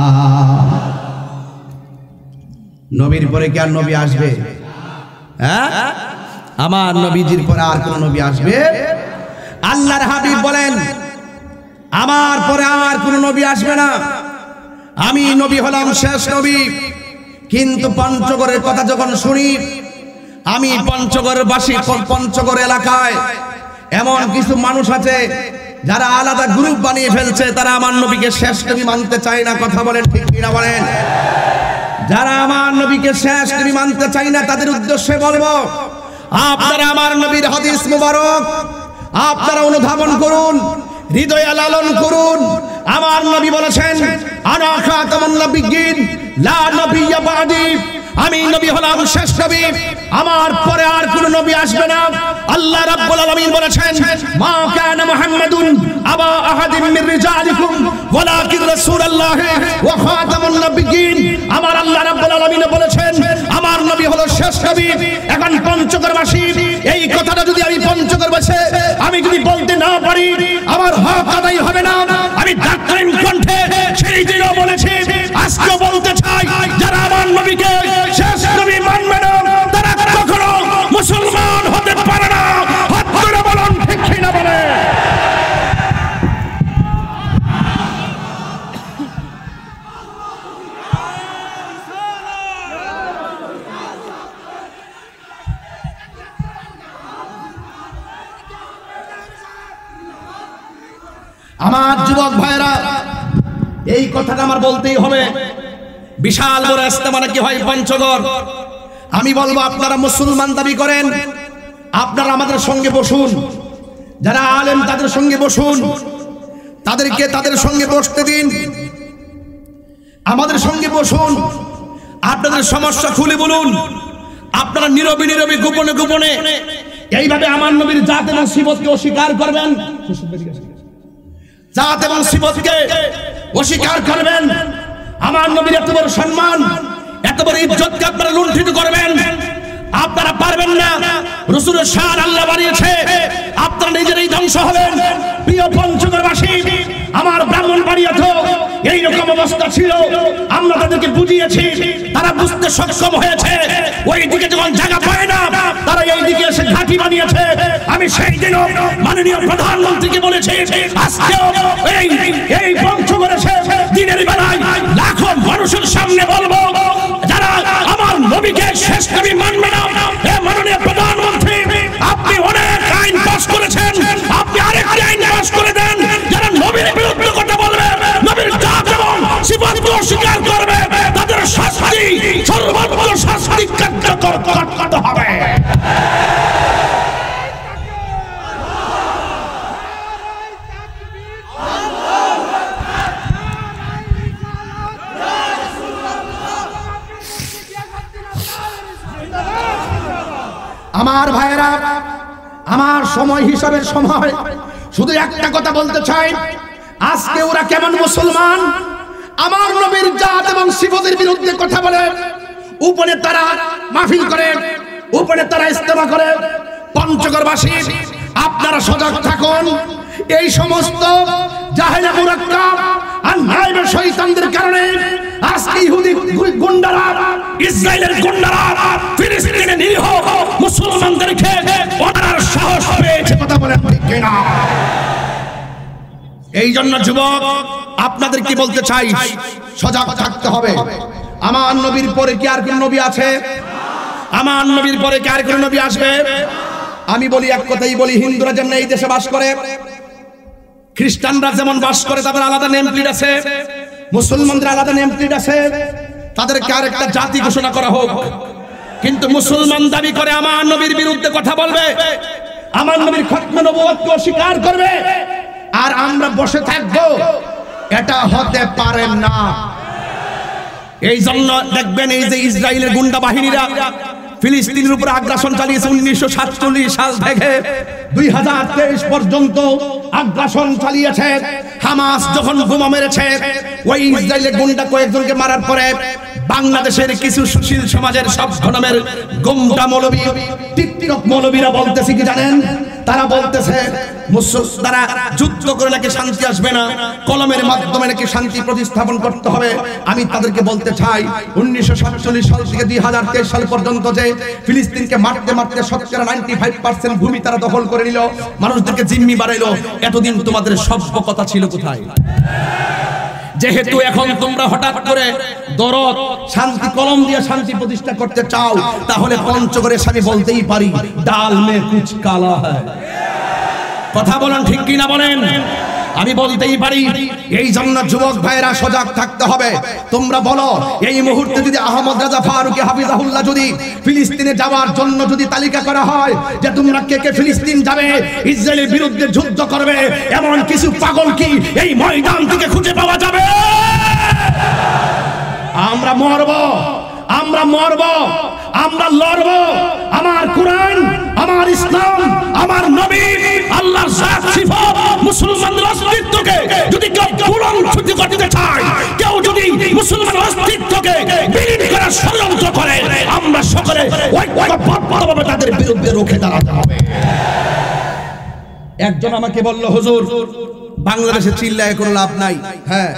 নবীর পরে কি আর নবী আসবে? হ্যাঁ, আমার নবীজির পরে আর কোন নবী আসবে? আল্লাহর হাবিব বলেন আমার পরে আর কোন নবী আসবে না, আমি নবী হলাম শেষ নবী। কিন্তু পঞ্চগড়ের কথা যখন শুনি, আমি পঞ্চগড়বাসী, পঞ্চগড় এলাকায় এমন কিছু মানুষ আছে যারা আলাদা গ্রুপ বানিয়ে ফেলছে, তারা আমার নবীকে শেষ নবী মানতে চায় না। কথা বলেন ঠিক কিনা বলেন? যারা আমার নবীকে শেষ নবী মানতে চায় না তাদের উদ্দেশ্যে বলবো, আপনারা আমার নবীর হাদিস মুবারক আপনারা অনুধাবন করুন, হৃদয়ে লালন করুন। আমার নবী বলেছেন আনা খাতামুন নাবিয়্যিন লা নাবিয়্যা বাদি, আমি নবী হলাম শেষ নবী, আমার পরে আর কোন নবী আসবে না। আল্লাহ রাব্বুল আলামিন বলেছেন মা কানা মুহাম্মাদুন আবা আহাদিন মির রিজালিকুম ওয়ালাকিন রাসূলুল্লাহ ওয়া খাতামুন নবিয়্যিন। আমার আল্লাহ রাব্বুল আলামিন বলেছেন আমার নবী হলো শেষ নবী। এখন পঞ্চগড়বাসী এই কথাটা যদি আমি পঞ্চগড়বাসী আমি যদি বলতে না পারি আমার হক আদায় হবে না। আমি দাক্ষিণ কণ্ঠে সেই দিনও বলেছি, আজকে বলতে চাই, যারা আমার নবীকে শেষ নবী মানবে না তারা কখনো মুসলমান হতে পারে না। হাত ধরে বলুন ঠিক কি না বলে। আমার যুবক ভাইরা, এই কথাটা আমার বলতেই হবে। বিশাল বড় ইস্তেমা কি হয় পঞ্চগড়। আমি বলবো আপনারা মুসলমান দাবি করেন, আপনারা আমাদের সঙ্গে বসুন, যারা আলেম তাদের সঙ্গে বসুন, তাদেরকে তাদের সঙ্গে বসতে দিন, আমাদের সঙ্গে বসুন, আপনাদের সমস্যা খুলে বলুন। আপনারা নীরবে নীরবে গোপনে গোপনে এইভাবে আমার নবীর জাত এবং সিফতকে অস্বীকার করবেন, জাত এবং সিফতকে অস্বীকার করবেন। আমার নবীর এত বড় সম্মান, এত বড় ইজ্জতকে আপনারা লুণ্ঠিত করবেন, আপনারা পারবেন না। রাসূলের শান আল্লাহ বাড়িয়েছে, আপনারা নিজেরাই ধ্বংস হবেন। প্রিয় পঞ্চগড়বাসী, আমার ব্রাহ্মণবাড়িয়াতেও এই রকম অবস্থা ছিল, আমরা তাদেরকে বুঝিয়েছি, তারা বুঝতে সক্ষম হয়েছে। ওই দিকে যখন জায়গা পায় না তারা এই দিকে এসে ঘাঁটি বানিয়েছে। আমি সেই দিনও মাননীয় প্রধানমন্ত্রীকে বলেছি, আজকেও এই পঞ্চগড়ে দিনের বেলায় লাখো মানুষের সামনে বলবো, যারা আমার নবীকে শেষ নবী মানবে না, হে মাননীয় প্রধানমন্ত্রী, আপনি অনেক আইন পাস করেছেন, আপনি আরেকটি আইন পাস করে দেন, যারা নবীর বিরুদ্ধে কথা বলবে, নবীর জাত এবং সিফাতকে অস্বীকার করবে, তাদের শাস্তি সর্বোচ্চ শাস্তি কার্যকর করতে হবে। আমার ভাইরা, আমার সময় হিসাবে সময় শুধু একটা কথা বলতে চাই, আজকে ওরা কেমন মুসলমান, আমার নবীর জাত এবং সিফতের বিরুদ্ধে কথা বলে, উপরে তারা মাহফিল করে, উপরে তারা ইস্তেমা করে। পঞ্চগড়বাসী আপনারা সজাগ থাকুন। এই সমস্ত জাহেলা মুরাক্কাব আর নাইবে শয়তানদের কারণে আজকে ইহুদি গুন্ডারা, ইসরায়েলের গুন্ডারা ফিলিস্তিনে নিরীহ মুসলমানদেরকে ওনার সাহস পেয়েছে কথা বলে ঠিক কিনা। এই জন্য যুবক আপনাদের কি বলতে চাই, সজাগ থাকতে হবে। আমার নবীর পরে কি আর কোন নবী আছে? আমার নবীর পরে কি আর কোন নবী আসবে? আমি বলি এক কথাই বলি, হিন্দুরা যেমন এই দেশে বাস করে, খ্রিস্টানরা যেমন বাস করে, তাদের আলাদা নেম প্লেট আছে, মুসলমানদের আলাদা নেম প্লেট আছে, তাদেরকে আরেকটা জাতি ঘোষণা করা হোক। কিন্তু মুসলমান দাবি করে আমার নবীর বিরুদ্ধে কথা বলবে, আমার নবীর খতমে নবুয়তকে অস্বীকার করবে, আর আমরা বসে থাকবো, এটা হতে পারে না। এই জন্য দেখবেন এই যে ইসরায়েলের গুন্ডা বাহিনীরা ফিলিস্তিনের উপর আগ্রাসন চালিয়েছে 1947 সাল থেকে 2023 পর্যন্ত আগ্রাসন চালিয়েছে। হামাস যখন বোমা মেরেছে, ওই ইসরায়েলের গুন্ডা কয়েকজনকে মারার পরে বাংলাদেশের কিছু সুশীল সমাজের সব ধর্মের গুন্ডা মৌলবী, টিকটক মৌলবীরা বলতেছে কি জানেন? তারা বলতেছে তারা যুদ্ধ করে নাকি শান্তি আসবে না, কলমের মাধ্যমে নাকি শান্তি প্রতিস্থাপন করতে হবে। আমি তাদেরকে বলতে চাই, 1947 সাল থেকে 2023 সাল পর্যন্ত যে ফিলিস্তিনকে মারতে মারতে শতকরা 95% ভূমি তারা দখল করে নিল, মানুষদেরকে জিম্মি বাড়াইলো, এতদিন তোমাদের সভ্য কথা ছিল কোথায়? যেহেতু এখন তোমরা হঠাৎ করে দরদ শান্তি কলম দিয়ে শান্তি প্রতিষ্ঠা করতে চাও, তাহলে পঞ্চগড়ে আমি বলতেই পারি, ডাল মে কুছ কালা হ্যায়। কথা বলেন ঠিক কিনা বলেন? আমি বলতেই পারি। এই জন্য যুবক ভাইরা সজাগ থাকতে হবে। তোমরা বলো, এই মুহূর্তে যদি আহমদ রাজা ফারুকী হাফিজাহুল্লাহ যদি ফিলিস্তিনে যাওয়ার জন্য যদি তালিকা করা হয় যে তোমরা কে কে ফিলিস্তিন যাবে, ইসরায়েলের বিরুদ্ধে যুদ্ধ করবে, এমন কিছু পাগল কি এই ময়দান থেকে খুঁজে পাওয়া যাবে? আমরা মরব, আমরা মরব, আমরা লড়ব। আমার কোরআন, আমার ইসলাম, আমার নবী, আল্লাহর জাত সিফাত মুসলমানদের অস্তিত্বকে যদি কেউ বুলন্দ করতে চায়, কেউ যদি মুসলমানের অস্তিত্বকে বিলীন করার ষড়যন্ত্র করে, আমরা সকলে ঐক্যবদ্ধভাবে তাদের বিরুদ্ধে রুখে দাঁড়াতে হবে। একজন আমাকে বলল, হুজুর বাংলাদেশে চিল্লায় কোনো লাভ নাই। হ্যাঁ,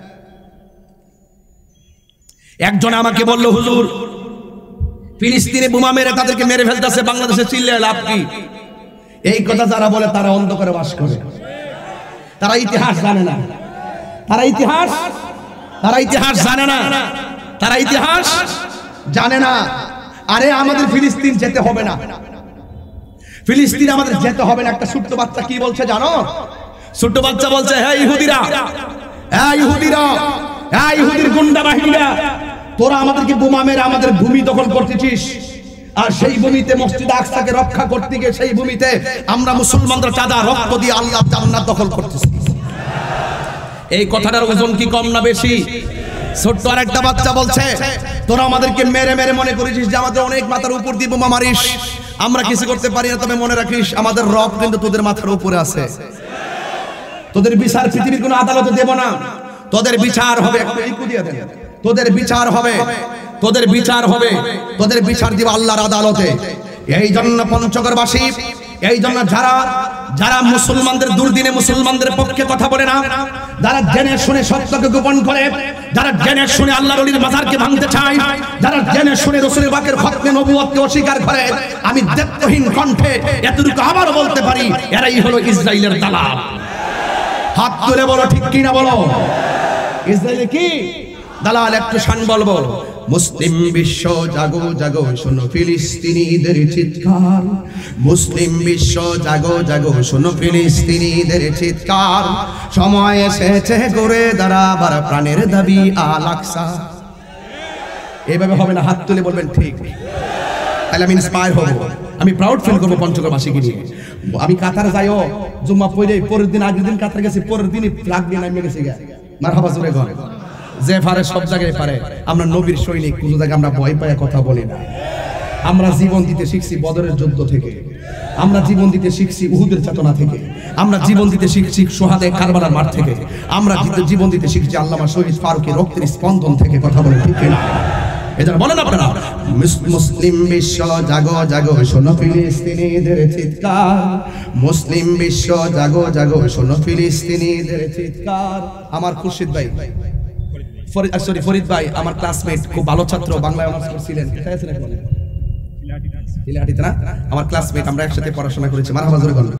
একজন আমাকে বলল, হুজুর ফিলিস্তিনে বোমা মেরে তাদেরকে মেরে ফেলতেছে, বাংলাদেশে চিল্লায় লাভ কি? এই কথা যারা বলে তারা অন্ধকারে বাস করে, তারা ইতিহাস জানে না, তারা ইতিহাস জানে না, তারা ইতিহাস জানে না। আরে আমাদের ফিলিস্তিন যেতে হবে না, ফিলিস্তিন আমাদের যেতে হবে না। একটা ছোট্ট বাচ্চা কি বলছে জানো? ছোট্ট বাচ্চা বলছে, হ্যাঁ ইহুদিরা, হ্যাঁ ইহুদিরা, হ্যাঁ ইহুদির গুন্ডা বাহিনীরা, তোরা আমাদেরকে বোমা মেরে আমাদের ভূমি দখল করতেছিস, আর সেই ভূমিতে মসজিদ আকসাকে রক্ষা করতে গিয়ে সেই ভূমিতে আমরা মুসলমানরা চাঁদা রক্ত দিয়ে আল্লাহ জান্নাত দখল করতেছি। এই কথাটার ওজন কি কম না বেশি? ছোট্ট আর একটা বাচ্চা বলছে, তোরা আমাদেরকে মেরে মেরে মনে করেছিস যে আমাদের অনেক মাথার উপর দিয়ে বোমা মারিস, আমরা কিছু করতে পারি না, তবে মনে রাখিস আমাদের রব কিন্তু তোদের মাথার উপরে আছে। তোদের বিচার পৃথিবীর কোনো আদালতে দেব না, তোদের বিচার হবে, একটু ইকু দিয়ে দেন, তোদের বিচার হবে, তোদের বিচার হবে, তোদের বিচার দিব আল্লাহর আদালতে। এই জন্য পঞ্চগড়বাসী, এই জন্য যারা মুসলমানদের দুর্দিনে মুসলমানদের পক্ষে কথা বলে না, যারা জেনে শুনে সত্যকে গোপন করে, যারা জেনে শুনে আল্লাহর ওলির মাজারকে ভাঙতে চায়, যারা জেনে শুনে রাসূলের পাকের খতমে নবুয়তকে অস্বীকার করে, আমি দ্ব্যর্থহীন কণ্ঠে এতটুকু আবারও বলতে পারি, এরাই হলো ইসরায়েলের দালাল। হাত তুলে বলো ঠিক কি না বলো, ইসরায়েল কি দালাল? একটু শান বলবো, মুসলিম বিশ্ব জাগো জাগো শোনো ফিলিস্তিনিদের চিৎকার, মুসলিম বিশ্ব জাগো জাগো শোনো ফিলিস্তিনিদের চিৎকার, সময় এসেছে করে দাঁড়াবার প্রাণের দাবি আল আকসা। এইভাবে হবে না, হাত তুলে বলবেন ঠিক, তাহলে আমি ইন্সপায়ার হব, আমি প্রাউড ফিল করবো পঞ্চগড়বাসীকে নিয়ে। আমি কাতার যাইও জুম্মা পড়ে, পরের দিন আগের দিন কাতার গেছি, পরের দিনই ফ্লাগ দিয়ে নামিয়ে গেছি গা, মারহাবা জোরে ঘরে, যে পারে সব জায়গায় পারে। আমরা নবীর সৈনিক, কোনো জায়গায় আমরা ভয় পায় কথা বলি না। আমরা জীবন দিতে শিখছি বদরের যুদ্ধ থেকে, আমরা জীবন দিতে শিখছি উহুদের চেতনা থেকে, আমরা জীবন দিতে শিখছি সোহাদে কারবালার মাঠ থেকে, আমরা জীবন দিতে শিখছি আল্লামা শহীদ ফারুকের রক্তের স্পন্দন থেকে। কথা বলে ঠিক না? এজন্য বলেন আপনারা, মুসলিম বিশ্ব জাগো জাগো শোনো ফিলিস্তিনিদের চিৎকার, মুসলিম বিশ্ব জাগো জাগো শোনো ফিলিস্তিনিদের চিৎকার। আমার খুরশিদ ভাই, ফরিদ ভাই আমার ক্লাসমেট, খুব ভালো ছাত্র, বাংলায় অনার্স করছিলেন, কোথায় আছেন এখন? ইলাহাটিতে না? আমার ক্লাসমেট, আমরা একসাথে পড়াশোনা করেছি। মারহাবা জোরে বলেন।